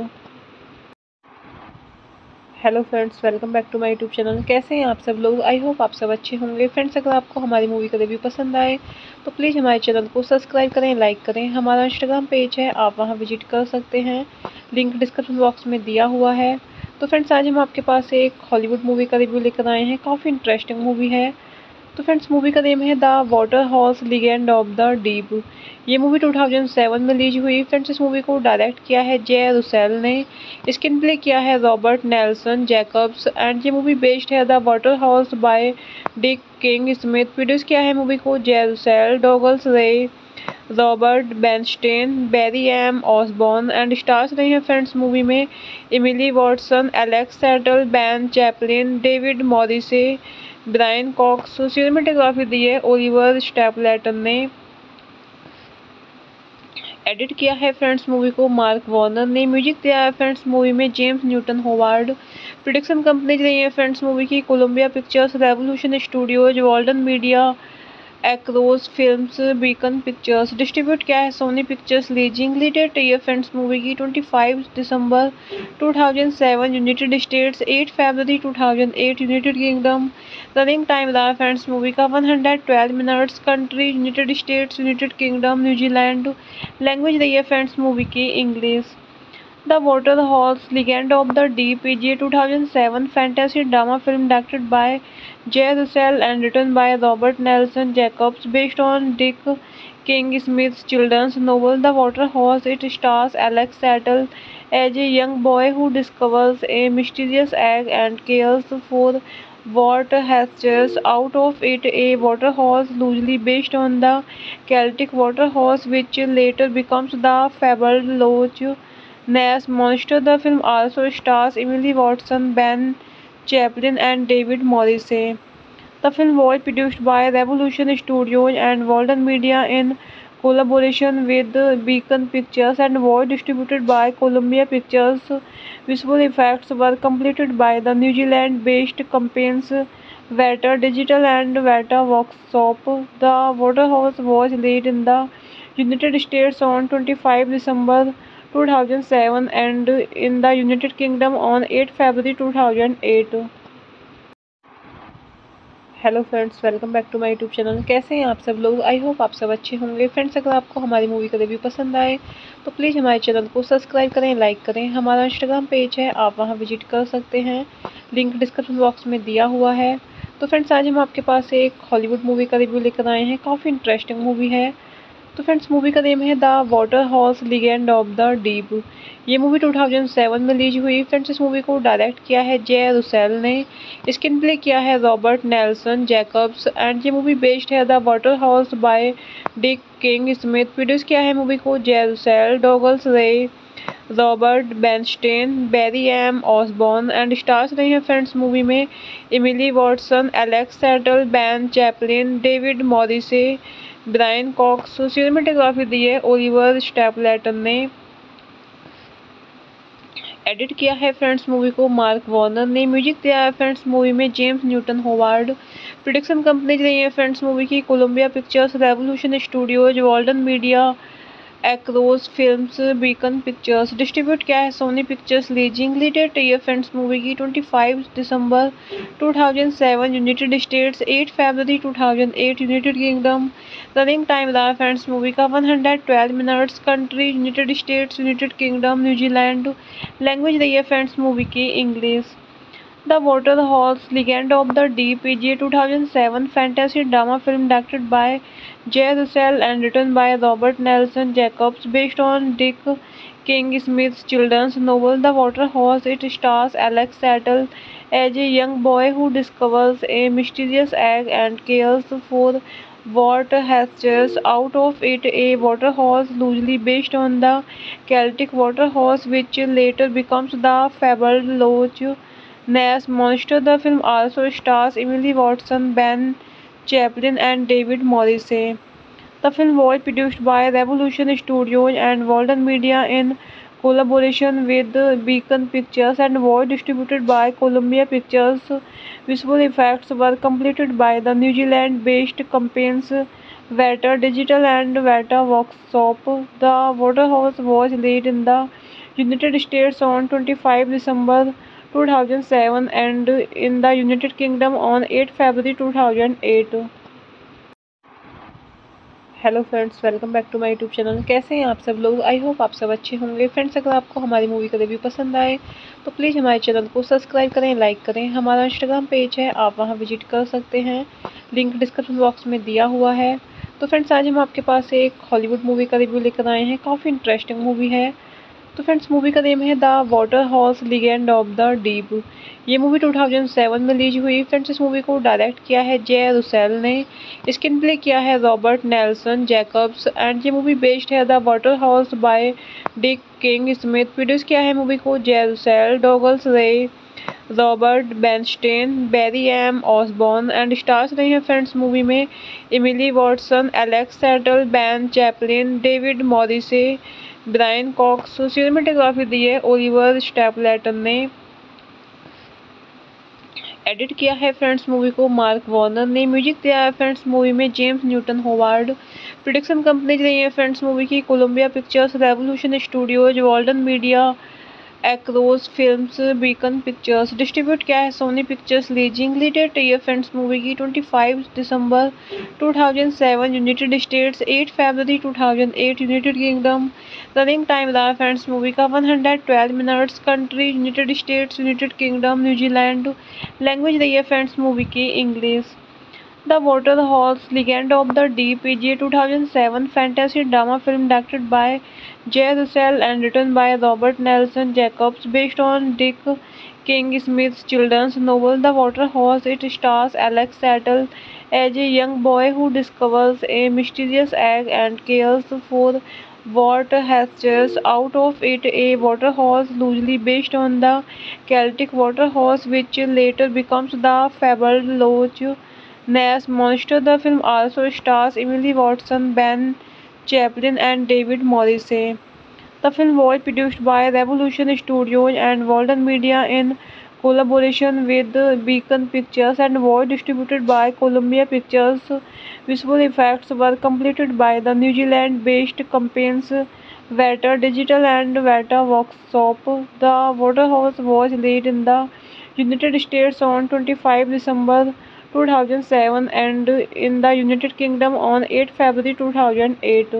Hello friends, welcome back to my YouTube channel. कैसे हैं आप सब लोग? I hope आप सब अच्छे होंगे। Friends, अगर आपको हमारी मूवी का रिव्यू पसंद आए तो प्लीज़ हमारे चैनल को सब्सक्राइब करें, लाइक करें। हमारा इंस्टाग्राम पेज है, आप वहां विजिट कर सकते हैं, लिंक डिस्क्रिप्शन बॉक्स में दिया हुआ है। तो फ्रेंड्स, आज हम आपके पास एक हॉलीवुड मूवी का रिव्यू लेकर आए हैं। काफ़ी इंटरेस्टिंग मूवी है। तो फ्रेंड्स मूवी का नेम है the water horse legend of the deep. ये मूवी 2007 में रिलीज हुई। फ्रेंड्स इस मूवी को डायरेक्ट किया है जे रुसेल ने। स्क्रीन प्ले किया है रॉबर्ट नेल्सन जैकब्स एंड ये मूवी बेस्ड है the water horse by Dick King Smith. Produce किया है मूवी को जे रुसेल, डॉगल्स रे, Robert Bernstein, berry M Osborne and stars रहे हैं फ्रेंड्स मूवी में Emily Watson, Alex settle, Ben Chaplin, David Morrissey, Brian Cox. Cinematography दी है Oliver Stapleton ने। एडिट किया है फ्रेंड्स मूवी को मार्क वॉर्नर ने। म्यूजिक दिया है फ्रेंड्स मूवी में James Newton Howard. Production company रही है फ्रेंड्स मूवी की Columbia pictures, revolution studios, Walden media, across films, Beacon pictures. Distribute किया है Sony pictures leasing. Release date friends movie की 25 दिसंबर 2007 यूनाइटेड स्टेट्स, 8 फरवरी 2008 यूनाइटेड किंगडम। रनिंग टाइम रहा friends movie का 112 minutes. Country United States, United Kingdom, New Zealand. Language रही है friends movie की English. The water horse legend of the deep is a 2007 fantasy drama film directed by Jay Russell and written by Robert Nelson Jacobs, based on Dick King Smith's children's novel The Water Horse. It stars Alex Settle as a young boy who discovers a mysterious egg and cares for what hatches out of it. A water horse loosely based on the Celtic water horse, which later becomes the fabled Loch Ness monster. The film also stars Emily Watson, Ben Chaplin, and David Morrissey. The film was produced by Revolution Studios and Walden Media in collaboration with Beacon Pictures and was distributed by Columbia Pictures. Visual effects were completed by the New Zealand-based companies Veta Digital and Veta Workshop. The Waterhouse was released in the United States on 25 December 2007 and in the United Kingdom on 8 February 2008. Hello friends, welcome back to my YouTube channel. कैसे हैं आप सब लोग? I hope आप सब अच्छे होंगे। Friends अगर आपको हमारी मूवी का रिव्यू पसंद आए तो प्लीज़ हमारे चैनल को सब्सक्राइब करें, लाइक करें। हमारा इंस्टाग्राम पेज है, आप वहां विजिट कर सकते हैं, लिंक डिस्क्रिप्शन बॉक्स में दिया हुआ है। तो फ्रेंड्स आज हम आपके पास एक हॉलीवुड मूवी का रिव्यू लेकर आए हैं। काफ़ी इंटरेस्टिंग मूवी है। तो फ्रेंड्स मूवी का नेम है the water horse legend of the deep. ये मूवी 2007 में रिलीज हुई। फ्रेंड्स इस मूवी को डायरेक्ट किया है जे रुसेल ने। स्क्रीन प्ले किया है रॉबर्ट नेल्सन जैकब्स एंड ये मूवी बेस्ड है the water horse by Dick King Smith. Produce किया है मूवी को जे रुसेल, डॉगल्स रे, Robert Bernstein, berry M Osborne and stars रहे हैं फ्रेंड्स मूवी में Emily Watson, Alex settle, Ben Chaplin, David Morrissey, Brian Cox. Cinematography दी है Oliver Stapleton ने। एडिट किया है फ्रेंड्स मूवी को मार्क वॉर्नर ने। म्यूजिक दिया है फ्रेंड्स मूवी में James Newton Howard. Production company रही है फ्रेंड्स मूवी की Columbia pictures, revolution studios, Walden media, across films, Beacon pictures. Distribute किया है Sony pictures leasing. Release date friends movie की 25 दिसंबर 2007 यूनाइटेड स्टेट्स, 8 फरवरी 2008 यूनाइटेड किंगडम। रनिंग टाइम रहा friends movie का 112 minutes. Country United States, United Kingdom, New Zealand. Language रही है friends movie की English. The Water Horse Legend of the Deep is a 2007 fantasy drama film directed by Jay Russell and written by Robert Nelson Jacobs, based on Dick King Smith's children's novel The Water Horse. It stars Alex Settle as a young boy who discovers a mysterious egg and cares for what hatches out of it. A water horse loosely based on the Celtic water horse, which later becomes the fabled Loch Ness monster. The film also stars Emily Watson, Ben Chaplin, and David Morrissey. The film was produced by Revolution Studios and Walden Media in collaboration with Beacon Pictures and was distributed by Columbia Pictures. Visual effects were completed by the New Zealand-based companies Veta Digital and Veta Workshop. The Waterhouse was released in the United States on 25 December 2007 and in the United Kingdom on 8 February 2008. Hello friends, welcome back to my YouTube channel. कैसे हैं आप सब लोग? I hope आप सब अच्छे होंगे। Friends, अगर आपको हमारी मूवी का रिव्यू पसंद आए तो प्लीज़ हमारे चैनल को सब्सक्राइब करें, लाइक करें। हमारा इंस्टाग्राम पेज है, आप वहां विजिट कर सकते हैं, लिंक डिस्क्रिप्शन बॉक्स में दिया हुआ है। तो फ्रेंड्स, आज हम आपके पास एक हॉलीवुड मूवी का रिव्यू लेकर आए हैं। काफ़ी इंटरेस्टिंग मूवी है। तो फ्रेंड्स, मूवी का नेम है the water horse legend of the deep. ये मूवी 2007 में रिलीज हुई। फ्रेंड्स, इस मूवी को डायरेक्ट किया है जे रुसेल ने। स्क्रीन प्ले किया है रॉबर्ट नेल्सन जैकब्स एंड ये मूवी बेस्ड है the water horse by Dick King Smith. Produce किया है मूवी को जे रुसेल, डॉगल्स रे, Robert Bernstein, berry M Osborne and stars रहे हैं फ्रेंड्स मूवी में Emily Watson, Alex settle, Ben Chaplin, David Morrissey, Brian Cox. Cinematography दी है Oliver Stapleton ने। एडिट किया है फ्रेंड्स मूवी को मार्क वॉर्नर ने। म्यूजिक दिया है फ्रेंड्स मूवी में James Newton Howard. Production company रही है फ्रेंड्स मूवी की Columbia pictures, revolution studios, Walden media, across films, Beacon pictures. Distribute किया है Sony pictures leasing. Release date है फ्रेंड्स मूवी की 25 दिसंबर 2007 यूनाइटेड स्टेट्स, 8 फरवरी 2008 यूनाइटेड किंगडम। रनिंग टाइम रहा फ्रेंड्स मूवी का 112 minutes. Country United States, United Kingdom, New Zealand. Language रही है फ्रेंड्स मूवी की English. The water horse legend of the deep is a 2007 fantasy drama film directed by Jay Russell and written by Robert Nelson Jacobs, based on Dick King Smith's children's novel The Water Horse. It stars Alex Settle as a young boy who discovers a mysterious egg and cares for what hatches out of it. A water horse loosely based on the Celtic water horse, which later becomes the fabled Loch Ness Monster. The film also stars Emily Watson, Ben Chaplin, and David Morrissey. The film was produced by Revolution Studios and Walden Media in collaboration with Beacon Pictures and was distributed by Columbia Pictures. Visual effects were completed by the New Zealand-based companies Veta Digital and Veta Workshop. The Waterhouse was released in the United States on 25 December 2007 and in the United Kingdom on 8 February 2008।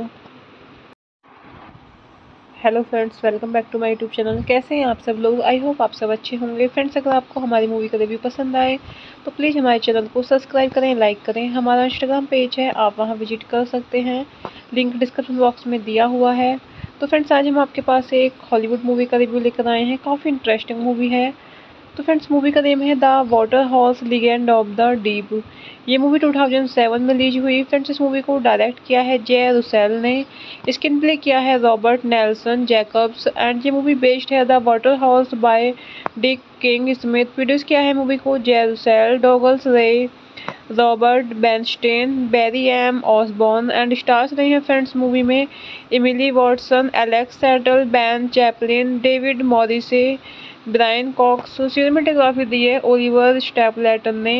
Hello friends, welcome back to my YouTube channel. कैसे हैं आप सब लोग? I hope आप सब अच्छे होंगे। Friends, अगर आपको हमारी मूवी का रिव्यू पसंद आए तो प्लीज़ हमारे चैनल को सब्सक्राइब करें, लाइक करें। हमारा इंस्टाग्राम पेज है, आप वहां विजिट कर सकते हैं, लिंक डिस्क्रिप्शन बॉक्स में दिया हुआ है। तो फ्रेंड्स, आज हम आपके पास एक हॉलीवुड मूवी का रिव्यू लेकर आए हैं। काफ़ी इंटरेस्टिंग मूवी है। तो फ्रेंड्स, मूवी का नेम है the water horse legend of the deep. ये मूवी 2007 में रिलीज हुई। फ्रेंड्स, इस मूवी को डायरेक्ट किया है जे रुसेल ने। स्क्रीन प्ले किया है रॉबर्ट नेल्सन जैकब्स एंड ये मूवी बेस्ड है the water horse by Dick King Smith. Produce किया है मूवी को जे रुसेल, डॉगल्स रे, Robert Bernstein, berry M Osborne and stars रहे हैं फ्रेंड्स मूवी में Emily Watson, Alex settle, Ben Chaplin, David Morrissey, Brian Cox. Cinematography दी है Oliver Stapleton ने।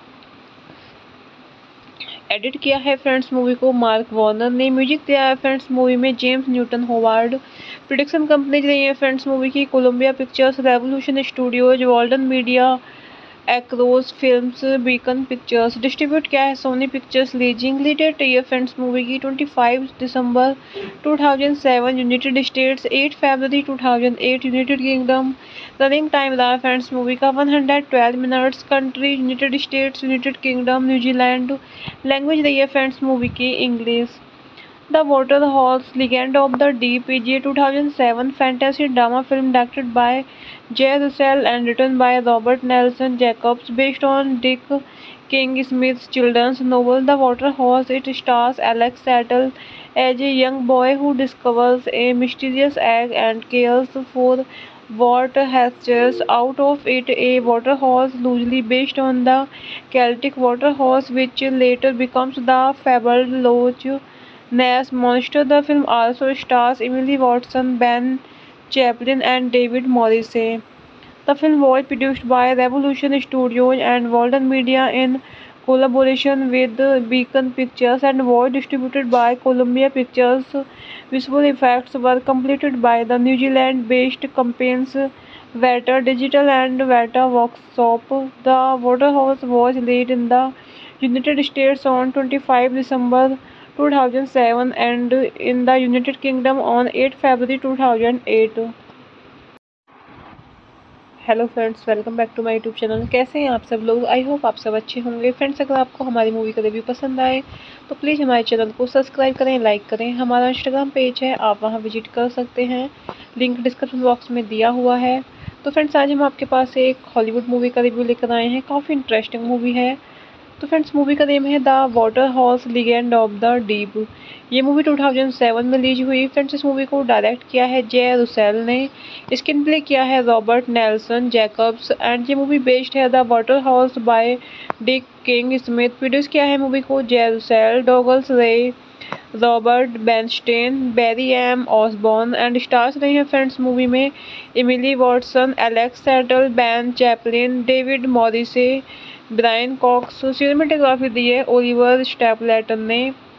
एडिट किया है फ्रेंड्स मूवी को मार्क वॉर्नर ने। म्यूजिक दिया है फ्रेंड्स मूवी में James Newton Howard. Production company रही है फ्रेंड्स मूवी की Columbia pictures, revolution studios, Walden media, across films, Beacon pictures. Distribute किया है Sony pictures leasing. Release date है फ्रेंड्स मूवी की 25 दिसंबर 2007 यूनाइटेड स्टेट्स, 8 फरवरी 2008 यूनाइटेड किंगडम। रनिंग टाइम रहा फ्रेंड्स मूवी का 112 minutes. Country United States, United Kingdom, New Zealand. Language रही है फ्रेंड्स मूवी की English. The Water Horse Legend of the Deep is a 2007 fantasy drama film directed by Jay Russell and written by Robert Nelson Jacobs, based on Dick King Smith's children's novel The Water Horse. It stars Alex Settle as a young boy who discovers a mysterious egg and cares for what hatches out of it. A water horse loosely based on the Celtic water horse, which later becomes the fabled Loch Ness Monster. The film also stars Emily Watson, Ben Chaplin, and David Morrissey. The film was produced by Revolution Studios and Walden Media in collaboration with Beacon Pictures and was distributed by Columbia Pictures. Visual effects were completed by the New Zealand-based companies Veta Digital and Veta Workshop. The Waterhouse was released in the United States on 25 December 2007 and in the United Kingdom on 8 February 2008। Hello friends, welcome back to my YouTube channel. कैसे हैं आप सब लोग? I hope आप सब अच्छे होंगे। Friends, अगर आपको हमारी मूवी का रिव्यू पसंद आए तो प्लीज़ हमारे चैनल को सब्सक्राइब करें, लाइक करें। हमारा इंस्टाग्राम पेज है, आप वहां विजिट कर सकते हैं, लिंक डिस्क्रिप्शन बॉक्स में दिया हुआ है। तो फ्रेंड्स, आज हम आपके पास एक हॉलीवुड मूवी का रिव्यू लेकर आए हैं। काफ़ी इंटरेस्टिंग मूवी है। तो फ्रेंड्स, मूवी का नेम है the water horse legend of the deep. ये मूवी 2007 में रिलीज हुई। फ्रेंड्स, इस मूवी को डायरेक्ट किया है जे रुसेल ने। स्क्रीन प्ले किया है रॉबर्ट नेल्सन जैकब्स एंड ये मूवी बेस्ड है the water horse by Dick King Smith. Produce किया है मूवी को जे रुसेल, डॉगल्स रे, Robert Bernstein, berry M Osborne and stars रहे हैं फ्रेंड्स मूवी में Emily Watson, Alex settle, Ben Chaplin, David Morrissey, Brian Cox. Cinematography दी है Oliver Stapleton ने।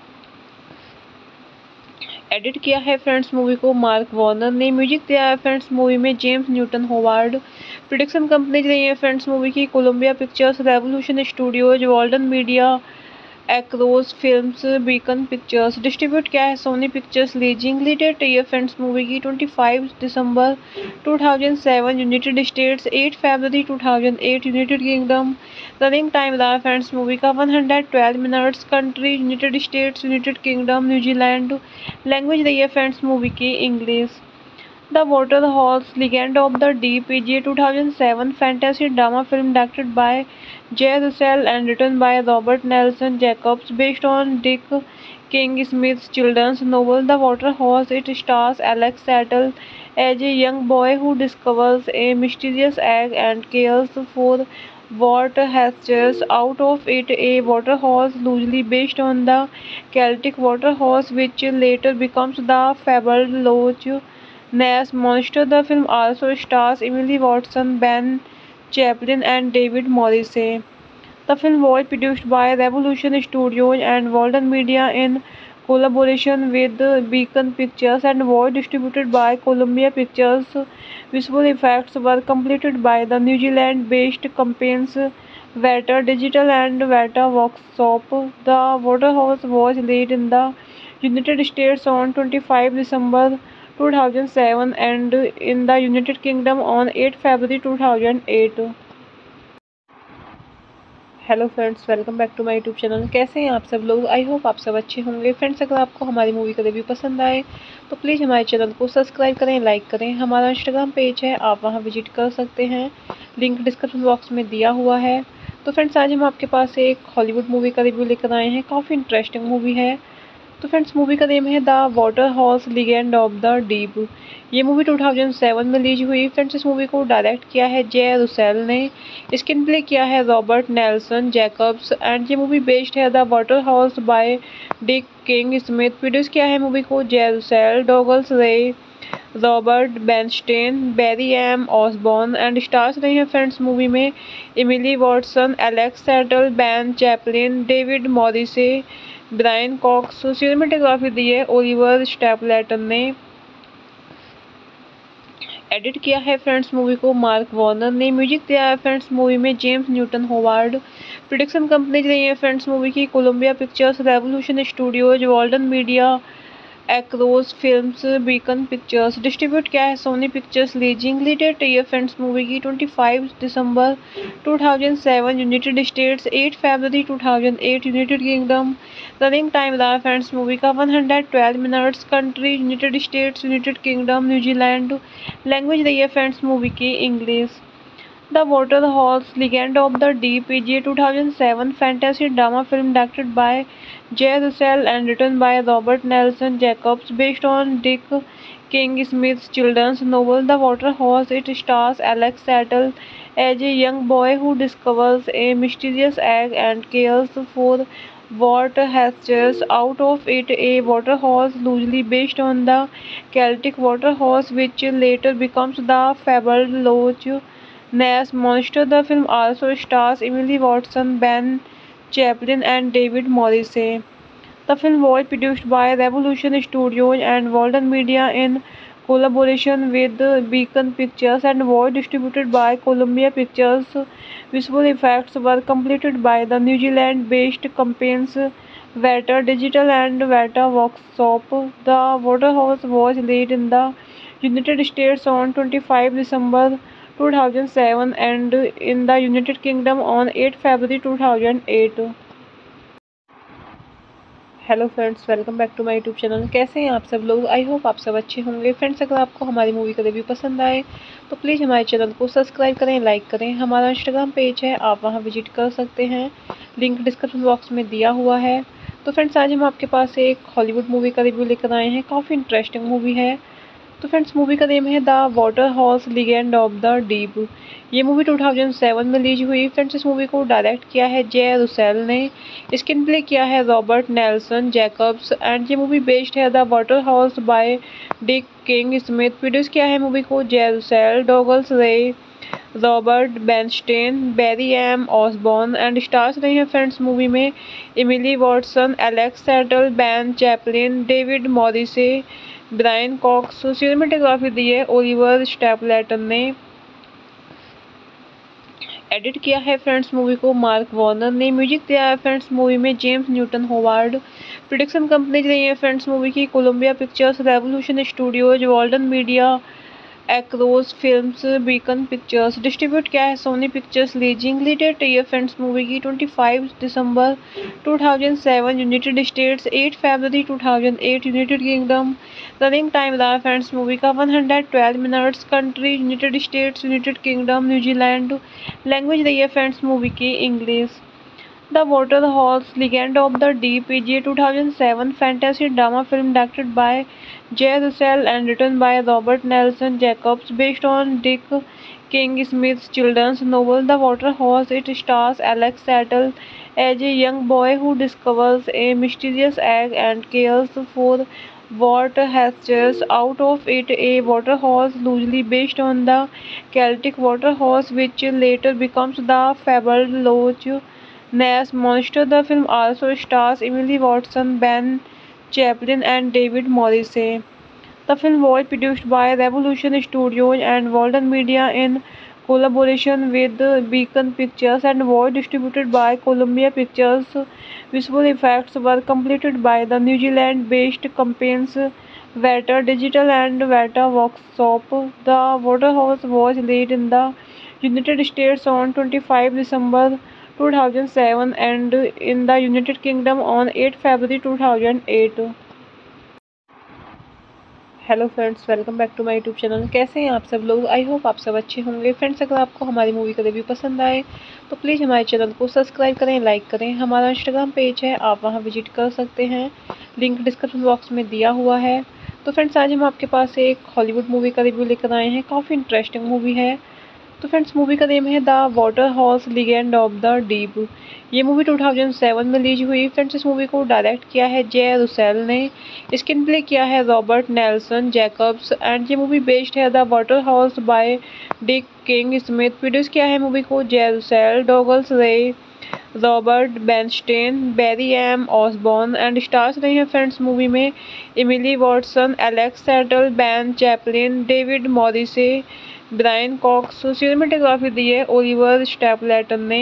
एडिट किया है फ्रेंड्स मूवी को मार्क वॉर्नर ने। म्यूजिक दिया है फ्रेंड्स मूवी में James Newton Howard. Production company रही है फ्रेंड्स मूवी की Columbia pictures, revolution studios, Walden media, across films, Beacon pictures. Distribute किया है Sony pictures leasing. Release date है फ्रेंड्स मूवी की 25 दिसंबर 2007 यूनाइटेड स्टेट्स, 8 फरवरी 2008 यूनाइटेड किंगडम। रनिंग टाइम रहा फ्रेंड्स मूवी का 112 minutes. Country United States, United Kingdom, New Zealand. Language रही है फ्रेंड्स मूवी की English. The water horse legend of the deep is a 2007 fantasy drama film directed by Jay Russell and written by Robert Nelson Jacobs, based on Dick King Smith's children's novel The Water Horse. It stars Alex Settle as a young boy who discovers a mysterious egg and cares for what hatches out of it. A water horse loosely based on the Celtic water horse, which later becomes the fabled Loch Ness monster. The film also stars Emily Watson, Ben Chaplin, and David Morrissey. The film was produced by Revolution Studios and Walden Media in collaboration with Beacon Pictures and was distributed by Columbia Pictures. Visual effects were completed by the New Zealand-based companies Veta Digital and Veta Workshop. The Waterhouse was released in the United States on 25 December 2007 and in the United Kingdom on 8 February 2008। Hello friends, welcome back to my YouTube channel. कैसे हैं आप सब लोग? I hope आप सब अच्छे होंगे। Friends, अगर आपको हमारी मूवी का रिव्यू पसंद आए तो प्लीज़ हमारे चैनल को सब्सक्राइब करें, लाइक करें। हमारा इंस्टाग्राम पेज है, आप वहां विजिट कर सकते हैं, लिंक डिस्क्रिप्शन बॉक्स में दिया हुआ है। तो फ्रेंड्स, आज हम आपके पास एक हॉलीवुड मूवी का रिव्यू लेकर आए हैं। काफ़ी इंटरेस्टिंग मूवी है। तो फ्रेंड्स, मूवी का नेम है the water horse legend of the deep. ये मूवी 2007 में रिलीज हुई। फ्रेंड्स, इस मूवी को डायरेक्ट किया है जे रुसेल ने। स्क्रीन प्ले किया है रॉबर्ट नेल्सन जैकब्स एंड ये मूवी बेस्ड है the water horse by Dick King Smith. Produce किया है मूवी को जे रुसेल, डॉगल्स रे, Robert Bernstein, berry M Osborne and stars रहे हैं फ्रेंड्स मूवी में Emily Watson, Alex settle, Ben Chaplin, David Morrissey, Brian Cox. Cinematography दी है Oliver Stapleton ने। एडिट किया है फ्रेंड्स मूवी को मार्क वॉर्नर ने। म्यूजिक दिया है फ्रेंड्स मूवी में James Newton Howard. Production company रही है फ्रेंड्स मूवी की Columbia pictures, revolution studios, Walden media, across films, Beacon pictures. Distribute किया है Sony pictures leasing. Release date है फ्रेंड्स मूवी की 25 दिसंबर 2007 यूनाइटेड स्टेट्स, 8 फरवरी 2008 यूनाइटेड किंगडम। रनिंग टाइम रहा फ्रेंड्स मूवी का 112 minutes. Country United States, United Kingdom, New Zealand. Language रही है फ्रेंड्स मूवी की English. The Water Horse Legend of the Deep is a 2007 fantasy drama film directed by Jay Russell and written by Robert Nelson Jacobs, based on Dick King Smith's children's novel The Water Horse. It stars Alex Settle as a young boy who discovers a mysterious egg and cares for what hatches out of it. A water horse loosely based on the Celtic water horse, which later becomes the fabled Loch Ness monster. The film also stars Emily Watson, Ben Chaplin, and David Morrissey. The film was produced by Revolution Studios and Walden Media in collaboration with Beacon Pictures and was distributed by Columbia Pictures. Visual effects were completed by the New Zealand-based companies Vata Digital and Vata Workshop. The Waterhouse was released in the United States on 25 December 2007 and in the United Kingdom on 8 February 2008. Hello friends, welcome back to my YouTube channel. कैसे हैं आप सब लोग? I hope आप सब अच्छे होंगे। Friends, अगर आपको हमारी मूवी का रिव्यू पसंद आए तो प्लीज़ हमारे चैनल को सब्सक्राइब करें, लाइक करें। हमारा इंस्टाग्राम पेज है, आप वहां विजिट कर सकते हैं, लिंक डिस्क्रिप्शन बॉक्स में दिया हुआ है। तो फ्रेंड्स, आज हम आपके पास एक हॉलीवुड मूवी का रिव्यू लेकर आए हैं। काफ़ी इंटरेस्टिंग मूवी है। तो फ्रेंड्स, मूवी का नेम है the water horse legend of the deep. ये मूवी 2007 में रिलीज हुई। फ्रेंड्स, इस मूवी को डायरेक्ट किया है जे रुसेल ने। स्क्रीन प्ले किया है रॉबर्ट नेल्सन जैकब्स एंड ये मूवी बेस्ड है the water horse by Dick King Smith. Produce किया है मूवी को जे रुसेल, डॉगल्स रे, Robert Bernstein, berry M Osborne and stars रहे हैं फ्रेंड्स मूवी में Emily Watson, Alex settle, Ben Chaplin, David Morrissey, Brian Cox. Cinematography दी है Oliver Stapleton ने। एडिट किया है फ्रेंड्स मूवी को मार्क वॉर्नर ने। म्यूजिक दिया है फ्रेंड्स मूवी में James Newton Howard. Production company रही है फ्रेंड्स मूवी की Columbia pictures, revolution studios, Walden media, across films, Beacon pictures. Distribute किया है Sony pictures leasing. Release date है फ्रेंड्स मूवी की 25 दिसंबर 2007 यूनाइटेड स्टेट्स, 8 फरवरी 2008 यूनाइटेड किंगडम। रनिंग टाइम रहा फ्रेंड्स मूवी का 112 minutes. Country United States, United Kingdom, New Zealand. Language रही है फ्रेंड्स मूवी की English. The water horse legend of the deep is a 2007 fantasy drama film directed by Jay Russell and written by Robert Nelson Jacobs, based on Dick King Smith's children's novel The Water Horse. It stars Alex Settle as a young boy who discovers a mysterious egg and cares for what hatches out of it. A water horse loosely based on the Celtic water horse, which later becomes the fabled Loch Ness Monster. The film also stars Emily Watson, Ben Chaplin, and David Morrissey. The film was produced by Revolution Studios and Walden Media in collaboration with Beacon Pictures and was distributed by Columbia Pictures. Visual effects were completed by the New Zealand-based companies Vata Digital and Vata Workshop. The Waterhouse was released in the United States on 25 December 2007 and in the United Kingdom on 8 February 2008. Hello friends, welcome back to my YouTube channel. कैसे हैं आप सब लोग? I hope आप सब अच्छे होंगे। Friends, अगर आपको हमारी मूवी का रिव्यू पसंद आए तो प्लीज़ हमारे चैनल को सब्सक्राइब करें, लाइक करें। हमारा इंस्टाग्राम पेज है, आप वहां विजिट कर सकते हैं, लिंक डिस्क्रिप्शन बॉक्स में दिया हुआ है। तो फ्रेंड्स, आज हम आपके पास एक हॉलीवुड मूवी का रिव्यू लेकर आए हैं। काफ़ी इंटरेस्टिंग मूवी है। तो फ्रेंड्स, मूवी का नेम है the water horse legend of the deep. ये मूवी 2007 में रिलीज हुई। फ्रेंड्स, इस मूवी को डायरेक्ट किया है जे रुसेल ने। स्क्रीन प्ले किया है रॉबर्ट नेल्सन जैकब्स एंड ये मूवी बेस्ड है the water horse by Dick King Smith. Produce किया है मूवी को जे रुसेल, डॉगल्स रे, Robert Bernstein, berry M Osborne and stars रहे हैं फ्रेंड्स मूवी में Emily Watson, Alex settle, Ben Chaplin, David Morrissey, Brian Cox. Cinematography दी है Oliver Stapleton ने।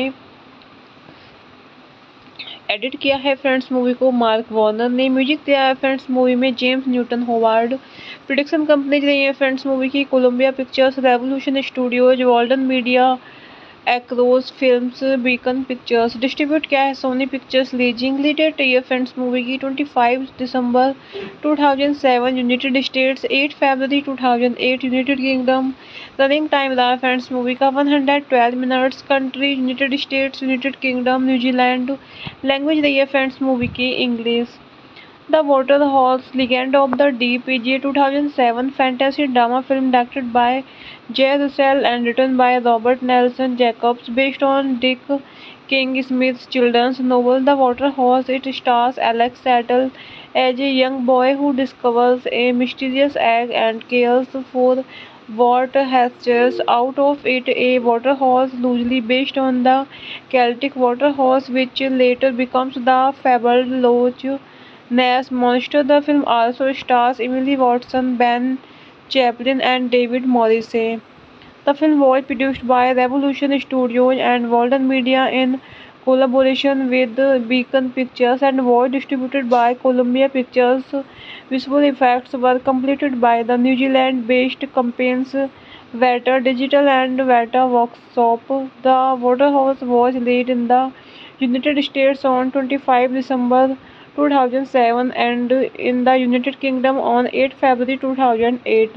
एडिट किया है फ्रेंड्स मूवी को मार्क वॉर्नर ने। म्यूजिक दिया है फ्रेंड्स मूवी में James Newton Howard. Production company रही है फ्रेंड्स मूवी की Columbia pictures, revolution studios, Walden media, across films, Beacon pictures. Distribute किया है Sony pictures leasing. Release date है फ्रेंड्स मूवी की 25 दिसंबर 2007 यूनाइटेड स्टेट्स, 8 फरवरी 2008 यूनाइटेड किंगडम। रनिंग टाइम रहा फ्रेंड्स मूवी का 112 minutes. Country United States, United Kingdom, New Zealand. Language रही है फ्रेंड्स मूवी की English. The Water Horse Legend of the Deep is a 2007 fantasy drama film directed by Jay Russell and written by Robert Nelson Jacobs, based on Dick King Smith's children's novel The Water Horse. It stars Alex Settle as a young boy who discovers a mysterious egg and cares for what hatches out of it. A water horse loosely based on the Celtic water horse, which later becomes the fabled Loch Ness Monster. The film also stars Emily Watson, Ben Chaplin, and David Morrissey. The film was produced by Revolution Studios and Walden Media in collaboration with Beacon Pictures and was distributed by Columbia Pictures. Visual effects were completed by the New Zealand-based companies Veta Digital and Veta Workshop. The Waterhouse was released in the United States on 25 December 2007 and in the United Kingdom on 8 February 2008.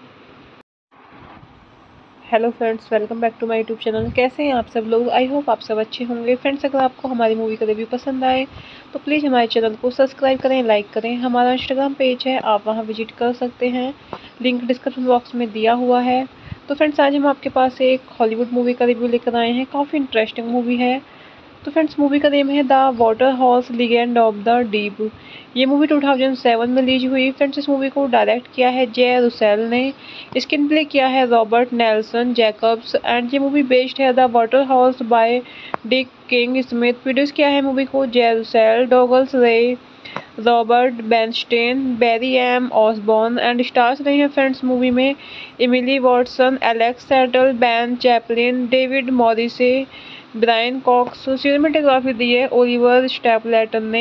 Hello friends, welcome back to my YouTube channel. कैसे हैं आप सब लोग? I hope आप सब अच्छे होंगे। Friends, अगर आपको हमारी मूवी का रिव्यू पसंद आए तो प्लीज़ हमारे चैनल को सब्सक्राइब करें, लाइक करें। हमारा इंस्टाग्राम पेज है, आप वहां विजिट कर सकते हैं, लिंक डिस्क्रिप्शन बॉक्स में दिया हुआ है। तो फ्रेंड्स, आज हम आपके पास एक हॉलीवुड मूवी का रिव्यू लेकर आए हैं। काफ़ी इंटरेस्टिंग मूवी है। तो फ्रेंड्स, मूवी का नेम है the water horse legend of the deep. ये मूवी 2007 में रिलीज हुई। फ्रेंड्स, इस मूवी को डायरेक्ट किया है जे रुसेल ने, स्क्रीन प्ले किया है रॉबर्ट नेल्सन जैकब्स एंड ये मूवी बेस्ड है the water horse by Dick King Smith. Produce किया है मूवी को जे रुसेल, डॉगल्स रे, Robert Bernstein, berry M Osborne and stars रहे हैं फ्रेंड्स मूवी में Emily Watson, Alex settle, Ben Chaplin, David Morrissey, Brian Cox. Cinematography दी है Oliver Stapleton ने।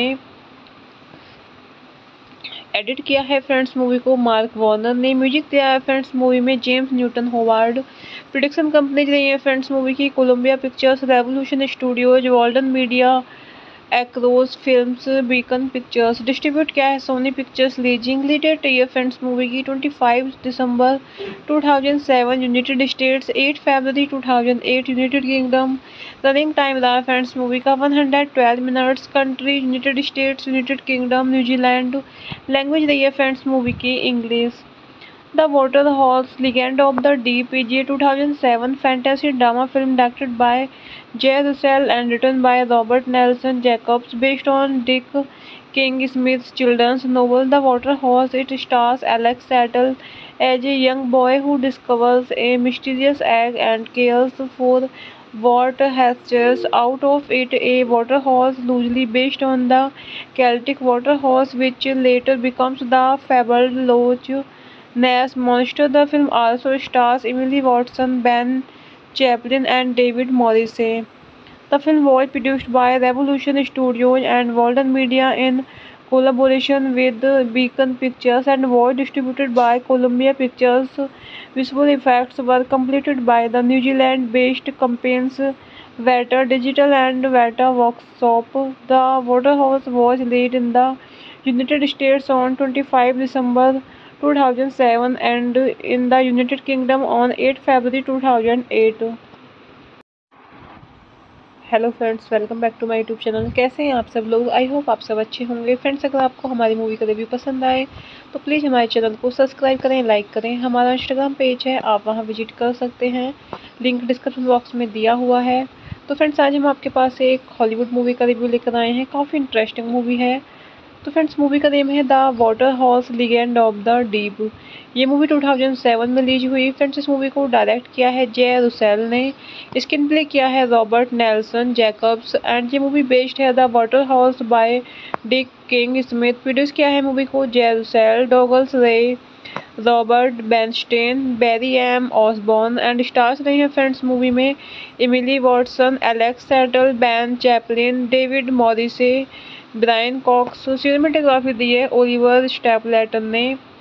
एडिट किया है फ्रेंड्स मूवी को मार्क वॉर्नर ने। म्यूजिक दिया है फ्रेंड्स मूवी में James Newton Howard. Production company रही है फ्रेंड्स मूवी की Columbia pictures, revolution studios, Walden media, across films, Beacon pictures. Distribute किया है Sony pictures leasing. Release date friends movie की 25 दिसंबर 2007 यूनाइटेड स्टेट्स, 8 फरवरी 2008 यूनाइटेड किंगडम। रनिंग टाइम रहा friends movie का 112 minutes. Country United States, United Kingdom, New Zealand. Language रही है friends movie की English. The water horse legend of the deep is a 2007 fantasy drama film directed by Jay Russell and written by Robert Nelson Jacobs, based on Dick King Smith's children's novel The Water Horse. It stars Alex Settle as a young boy who discovers a mysterious egg and cares for what hatches out of it. A water horse loosely based on the Celtic water horse, which later becomes the fabled Loch Ness monster. The film also stars Emily Watson, Ben Chaplin and David Morrissey. The film was produced by Revolution Studios and Walden Media in collaboration with Beacon Pictures and was distributed by Columbia Pictures. Visual effects were completed by the New Zealand-based companies Veta Digital and Veta Workshop. The Waterhouse was released in the United States on 25 December 2007 and in the United Kingdom on 8 February 2008. Hello friends, welcome back to my YouTube channel. कैसे हैं आप सब लोग? I hope आप सब अच्छे होंगे। Friends, अगर आपको हमारी मूवी का रिव्यू पसंद आए तो प्लीज़ हमारे चैनल को सब्सक्राइब करें, लाइक करें। हमारा इंस्टाग्राम पेज है, आप वहां विजिट कर सकते हैं, लिंक डिस्क्रिप्शन बॉक्स में दिया हुआ है। तो फ्रेंड्स, आज हम आपके पास एक हॉलीवुड मूवी का रिव्यू लेकर आए हैं। काफ़ी इंटरेस्टिंग मूवी है। तो फ्रेंड्स, मूवी का नेम है the water horse legend of the deep. ये मूवी 2007 में रिलीज हुई। फ्रेंड्स, इस मूवी को डायरेक्ट किया है जे रुसेल ने, स्क्रीन प्ले किया है रॉबर्ट नेल्सन जैकब्स एंड ये मूवी बेस्ड है the water horse by Dick King Smith. Produce किया है मूवी को जे रुसेल, डॉगल्स रे, Robert Bernstein, berry M Osborne and stars रहे हैं फ्रेंड्स मूवी में Emily Watson, Alex settle, Ben Chaplin, David Morrissey, Brian Cox. Cinematography दी है Oliver Stapleton ने।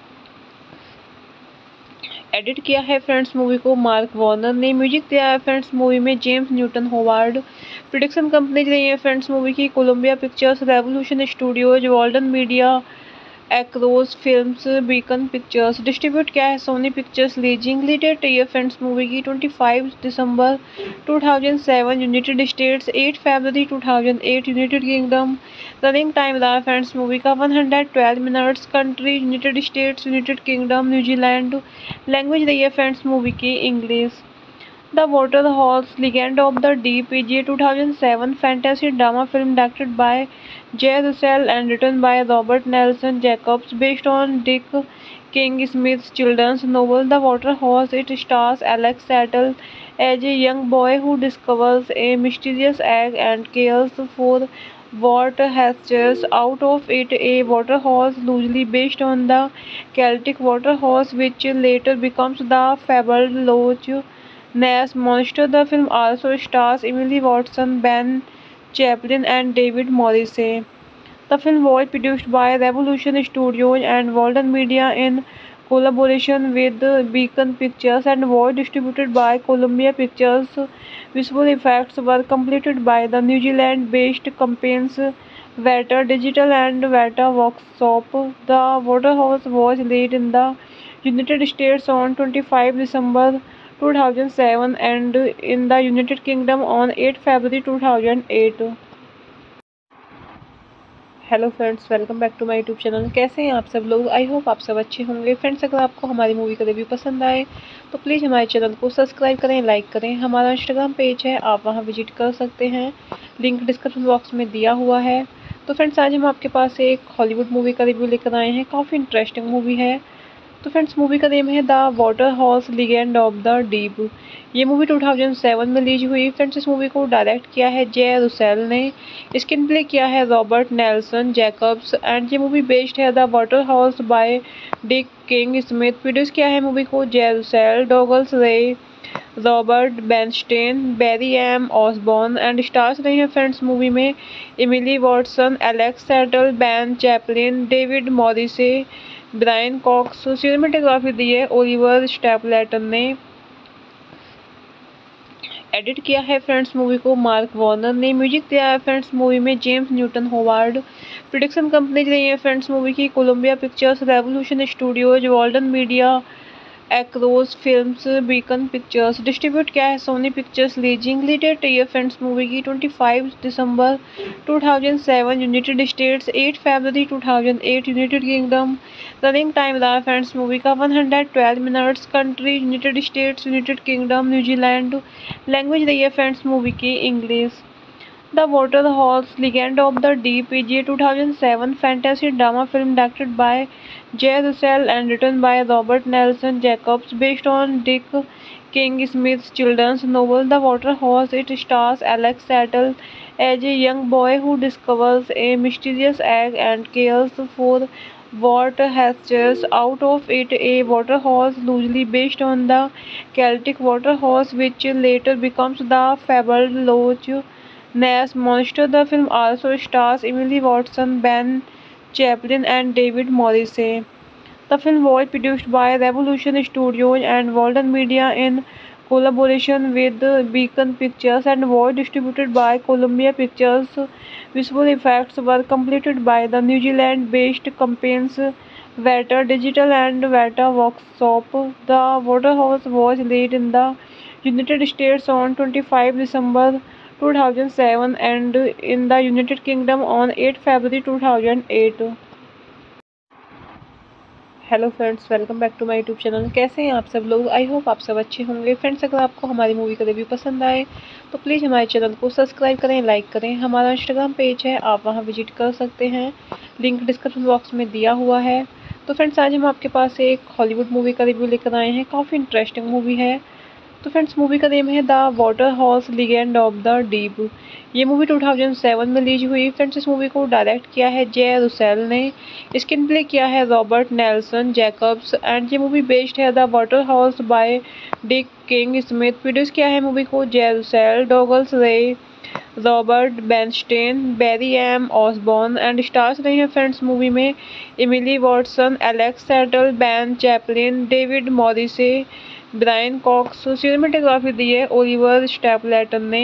एडिट किया है फ्रेंड्स मूवी को मार्क वॉर्नर ने। म्यूजिक दिया है फ्रेंड्स मूवी में James Newton Howard. Production company रही है फ्रेंड्स मूवी की Columbia pictures, revolution studios, Walden media, across films, Beacon pictures. Distribute किया है Sony pictures leasing. Release date friends movie की 25 दिसंबर 2007 यूनाइटेड स्टेट्स, 8 फरवरी 2008 यूनाइटेड किंगडम। रनिंग टाइम रहा friends movie का 112 minutes. Country United States, United Kingdom, New Zealand. Language रही है friends movie की English. The Water Horse Legend of the Deep is a 2007 fantasy drama film directed by Jay Russell and written by Robert Nelson Jacobs, based on Dick King Smith's children's novel The Water Horse. It stars Alex Settle as a young boy who discovers a mysterious egg and cares for what hatches out of it. A water horse loosely based on the Celtic water horse, which later becomes the fabled Loch Ness monster. The film also stars Emily Watson, Ben Chaplin and David Morrissey. The film was produced by Revolution Studios and Walden Media in collaboration with Beacon Pictures and was distributed by Columbia Pictures. Visual effects were completed by the New Zealand-based companies Vata Digital and Vata Workshop. The Waterhouse was released in the United States on 25 December 2007 and in the United Kingdom on 8 February 2008. Hello friends, welcome back to my YouTube channel. कैसे हैं आप सब लोग? I hope आप सब अच्छे होंगे। Friends, अगर आपको हमारी मूवी का रिव्यू पसंद आए तो प्लीज़ हमारे चैनल को सब्सक्राइब करें, लाइक करें। हमारा इंस्टाग्राम पेज है, आप वहां विजिट कर सकते हैं, लिंक डिस्क्रिप्शन बॉक्स में दिया हुआ है। तो फ्रेंड्स, आज हम आपके पास एक हॉलीवुड मूवी का रिव्यू लेकर आए हैं। काफ़ी इंटरेस्टिंग मूवी है। तो फ्रेंड्स, मूवी का नेम है the water horse legend of the deep. ये मूवी 2007 में रिलीज हुई। फ्रेंड्स, इस मूवी को डायरेक्ट किया है जे रुसेल ने, स्क्रीन प्ले किया है रॉबर्ट नेल्सन जैकब्स एंड ये मूवी बेस्ड है the water horse by Dick King Smith. Produce किया है मूवी को जे रुसेल, डॉगल्स रे, Robert Bernstein, berry M Osborne and stars रहे हैं फ्रेंड्स मूवी में Emily Watson, Alex settle, Ben Chaplin, David Morrissey, Brian Cox. Cinematography दी है Oliver Stapleton ने। एडिट किया है फ्रेंड्स मूवी को मार्क वॉर्नर ने। म्यूजिक दिया है फ्रेंड्स मूवी में James Newton Howard. Production company रही है फ्रेंड्स मूवी की Columbia pictures, revolution studios, Walden media, across films, Beacon pictures. Distribute किया है Sony pictures leasing. Release date है फ्रेंड्स मूवी की 25 दिसंबर 2007 यूनाइटेड स्टेट्स, 8 फरवरी 2008 यूनाइटेड किंगडम। रनिंग टाइम रहा फ्रेंड्स मूवी का 112 minutes. Country United States, United Kingdom, New Zealand. Language रही है फ्रेंड्स मूवी की English. The water horse legend of the deep is a 2007 fantasy drama film directed by Jay Russell and written by Robert Nelson Jacobs, based on Dick King Smith's children's novel The Water Horse. It stars Alex Settle as a young boy who discovers a mysterious egg and cares for what hatches out of it. A water horse loosely based on the Celtic water horse, which later becomes the fabled Loch Ness monster. The film also stars Emily Watson, Ben Chaplin and David Morrissey. The film was produced by Revolution Studios and Walden Media in collaboration with Beacon Pictures and was distributed by Columbia Pictures. Visual effects were completed by the New Zealand-based companies Vata Digital and Vata Workshop. The Waterhouse was released in the United States on 25 December 2007 and in the United Kingdom on 8 February 2008. Hello friends, welcome back to my YouTube channel. कैसे हैं आप सब लोग? I hope आप सब अच्छे होंगे। Friends, अगर आपको हमारी मूवी का रिव्यू पसंद आए तो प्लीज़ हमारे चैनल को सब्सक्राइब करें, लाइक करें। हमारा इंस्टाग्राम पेज है, आप वहां विजिट कर सकते हैं, लिंक डिस्क्रिप्शन बॉक्स में दिया हुआ है। तो फ्रेंड्स, आज हम आपके पास एक हॉलीवुड मूवी का रिव्यू लेकर आए हैं। काफ़ी इंटरेस्टिंग मूवी है। तो फ्रेंड्स, मूवी का नेम है the water horse legend of the deep. ये मूवी 2007 में रिलीज हुई। फ्रेंड्स, इस मूवी को डायरेक्ट किया है जे रुसेल ने, स्क्रीन प्ले किया है रॉबर्ट नेल्सन जैकब्स एंड ये मूवी बेस्ड है the water horse by Dick King Smith. Produce किया है मूवी को जे रुसेल, डॉगल्स रे, Robert Bernstein, berry M Osborne and stars रहे हैं फ्रेंड्स मूवी में Emily Watson, Alex settle, Ben Chaplin, David Morrissey, Brian Cox. Cinematography दी है Oliver Stapleton ने।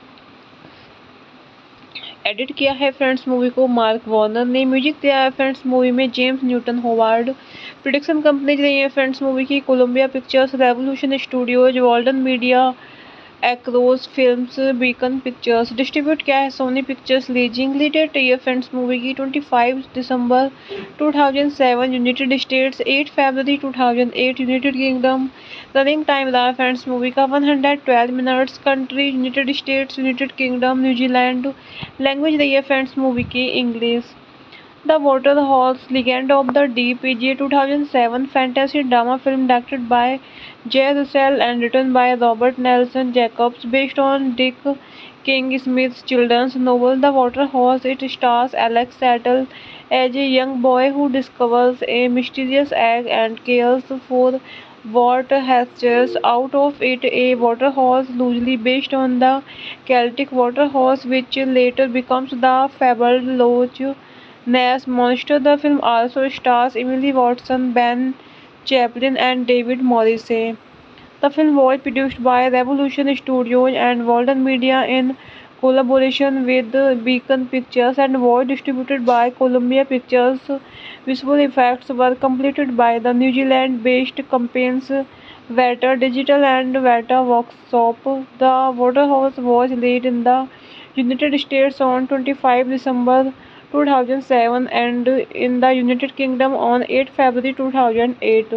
एडिट किया है फ्रेंड्स मूवी को मार्क वॉर्नर ने। म्यूजिक दिया है फ्रेंड्स मूवी में James Newton Howard. Production company रही है फ्रेंड्स मूवी की Columbia pictures, revolution studios, Walden media, across films, Beacon pictures. Distribute किया है Sony pictures leasing. Release date है फ्रेंड्स मूवी की 25 दिसंबर 2007 यूनाइटेड स्टेट्स, 8 फरवरी 2008 यूनाइटेड किंगडम। रनिंग टाइम रहा फ्रेंड्स मूवी का 112 minutes. Country United States, United Kingdom, New Zealand. Language रही है फ्रेंड्स मूवी की English. The Water Horse Legend of the Deep is a 2007 fantasy drama film directed by Jay Russell and written by Robert Nelson Jacobs, based on Dick King Smith's children's novel The Water Horse. It stars Alex Settle as a young boy who discovers a mysterious egg and cares for water hatches out of it a water horse loosely based on the Celtic water horse, which later becomes the fabled Loch Ness monster. The film also stars Emily Watson, Ben Chaplin, and David Morrissey. The film was produced by Revolution Studios and Walden Media in collaboration with Beacon Pictures and was distributed by Columbia Pictures. Visual effects were completed by the New Zealand-based companies Veta Digital and Veta Workshop. The Waterhouse was released in the United States on 25 December 2007 and in the United Kingdom on 8 February 2008.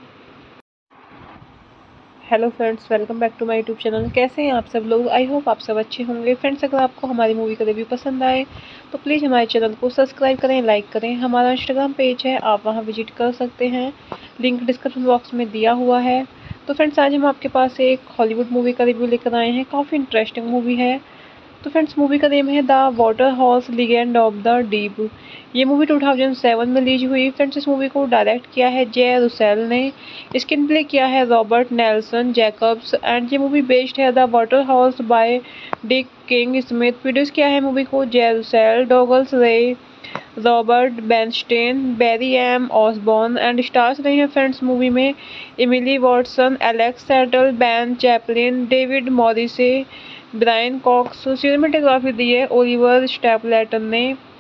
Hello friends, welcome back to my YouTube channel. कैसे हैं आप सब लोग? I hope आप सब अच्छे होंगे। Friends, अगर आपको हमारी मूवी का रिव्यू पसंद आए तो प्लीज़ हमारे चैनल को सब्सक्राइब करें, लाइक करें। हमारा इंस्टाग्राम पेज है, आप वहां विजिट कर सकते हैं, लिंक डिस्क्रिप्शन बॉक्स में दिया हुआ है। तो फ्रेंड्स, आज हम आपके पास एक हॉलीवुड मूवी का रिव्यू लेकर आए हैं। काफ़ी इंटरेस्टिंग मूवी है। तो फ्रेंड्स, मूवी का नेम है the water horse legend of the deep. ये मूवी 2007 में रिलीज हुई। फ्रेंड्स, इस मूवी को डायरेक्ट किया है जे रुसेल ने, स्क्रीन प्ले किया है रॉबर्ट नेल्सन जैकब्स एंड ये मूवी बेस्ड है the water horse by Dick King Smith. Produce किया है मूवी को जे रुसेल, डॉगल्स रे, Robert Bernstein, berry M Osborne and stars रहे हैं फ्रेंड्स मूवी में Emily Watson, Alex settle, Ben Chaplin, David Morrissey, Brian Cox. Cinematography दी है Oliver Stapleton ने।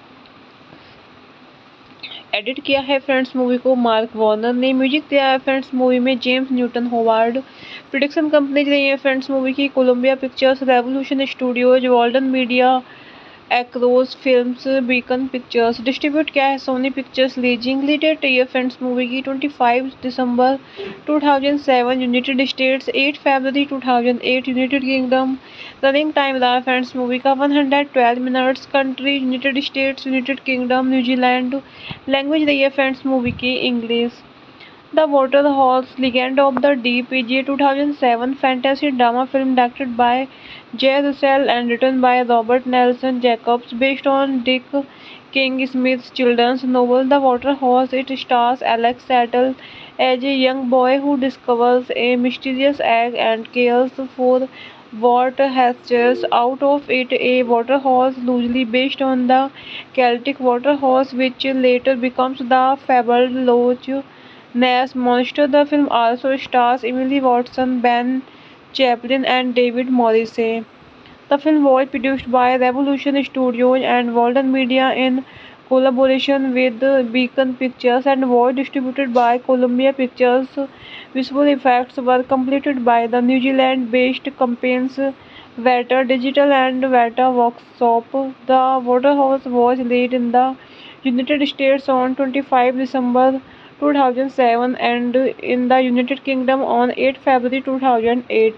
एडिट किया है फ्रेंड्स मूवी को मार्क वॉर्नर ने। म्यूजिक दिया है फ्रेंड्स मूवी में James Newton Howard. Production company रही है फ्रेंड्स मूवी की Columbia pictures, revolution studios, Walden media, across films, Beacon pictures. Distribute किया है Sony pictures leasing. Release date है फ्रेंड्स मूवी की 25 दिसंबर 2007 यूनाइटेड स्टेट्स, 8 फरवरी 2008 यूनाइटेड किंगडम। रनिंग टाइम रहा फ्रेंड्स मूवी का 112 minutes. Country United States, United Kingdom, New Zealand. Language रही है फ्रेंड्स मूवी की English. The water horse legend of the deep is a 2007 fantasy drama film directed by Jay Russell and written by Robert Nelson Jacobs, based on Dick King Smith's children's novel The Water Horse. It stars Alex Settle as a young boy who discovers a mysterious egg and cares for what hatches out of it a water horse loosely based on the Celtic water horse, which later becomes the fabled Loch Ness monster. The film also stars Emily Watson, Ben Chaplin, and David Morrissey. The film was produced by Revolution Studios and Walden Media in collaboration with Beacon Pictures and was distributed by Columbia Pictures. Visual effects were completed by the New Zealand-based companies Veta Digital and Veta Workshop. The Waterhouse was released in the United States on 25 December 2007 and in the United Kingdom on 8 February 2008.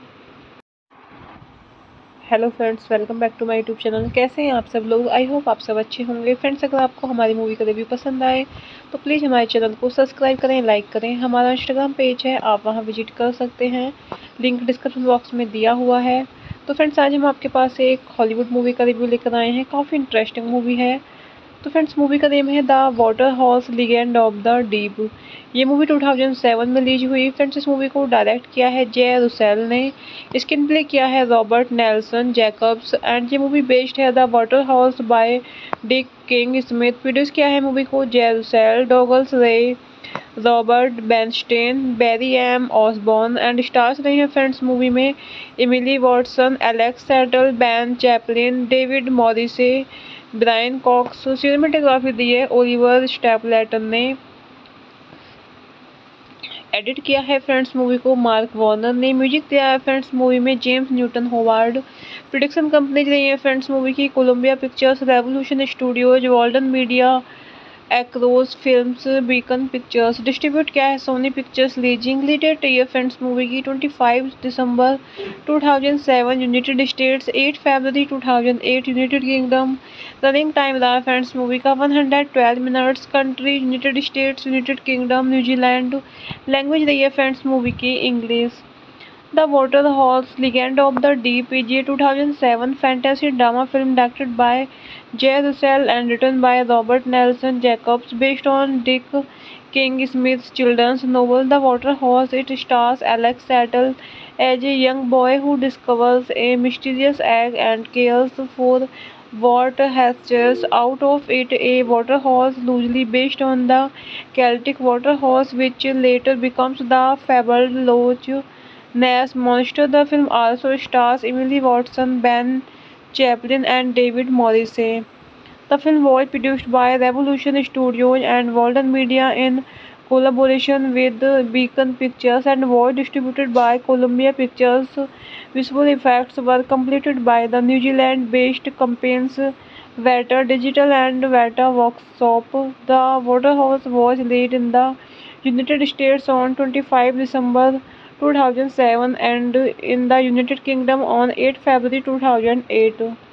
Hello friends, welcome back to my YouTube channel. कैसे हैं आप सब लोग? I hope आप सब अच्छे होंगे। Friends, अगर आपको हमारी मूवी का रिव्यू पसंद आए तो प्लीज़ हमारे चैनल को सब्सक्राइब करें, लाइक करें। हमारा इंस्टाग्राम पेज है, आप वहां विजिट कर सकते हैं, लिंक डिस्क्रिप्शन बॉक्स में दिया हुआ है। तो फ्रेंड्स, आज हम आपके पास एक हॉलीवुड मूवी का रिव्यू लेकर आए हैं। काफ़ी इंटरेस्टिंग मूवी है। तो फ्रेंड्स, मूवी का नेम है the water horse legend of the deep. ये मूवी 2007 में रिलीज हुई। फ्रेंड्स, इस मूवी को डायरेक्ट किया है जे रुसेल ने, स्क्रीन प्ले किया है रॉबर्ट नेल्सन जैकब्स एंड ये मूवी बेस्ड है the water horse by Dick King Smith. Produce किया है मूवी को जे रुसेल, डॉगल्स रे, Robert Bernstein, berry M Osborne and stars रहे हैं फ्रेंड्स मूवी में Emily Watson, Alex settle, Ben Chaplin, David Morrissey, Brian Cox. Cinematography दी है Oliver Stapleton ने। एडिट किया है फ्रेंड्स मूवी को मार्क वॉर्नर ने। म्यूजिक दिया है फ्रेंड्स मूवी में James Newton Howard. Production company रही है फ्रेंड्स मूवी की Columbia pictures, revolution studios, Walden media, across films, Beacon pictures. Distribute किया है Sony pictures leasing. Release date है फ्रेंड्स मूवी की 25 दिसंबर 2007 यूनाइटेड स्टेट्स, 8 फरवरी 2008 यूनाइटेड किंगडम। रनिंग टाइम रहा फ्रेंड्स मूवी का 112 minutes. Country United States, United Kingdom, New Zealand. Language रही है फ्रेंड्स मूवी की English. The Waterhouse Legend of the Deep is a 2007 fantasy drama film directed by Jay Russell and written by Robert Nelson Jacobs based on Dick King Smith's children's novel The Waterhouse. It stars Alex Settle as a young boy who discovers a mysterious egg and cares for what hatches out of it. A waterhouse loosely based on the Celtic waterhouse, which later becomes the fabled Loch Ness Monster. The film also stars Emily Watson, Ben Chaplin, and David Morrissey. The film was produced by Revolution Studios and Walden Media in collaboration with Beacon Pictures and was distributed by Columbia Pictures. Visual effects were completed by the New Zealand-based companies Veta Digital and Veta Workshop. The Waterhouse was released in the United States on 25 December 2007 and in the United Kingdom on 8 February 2008.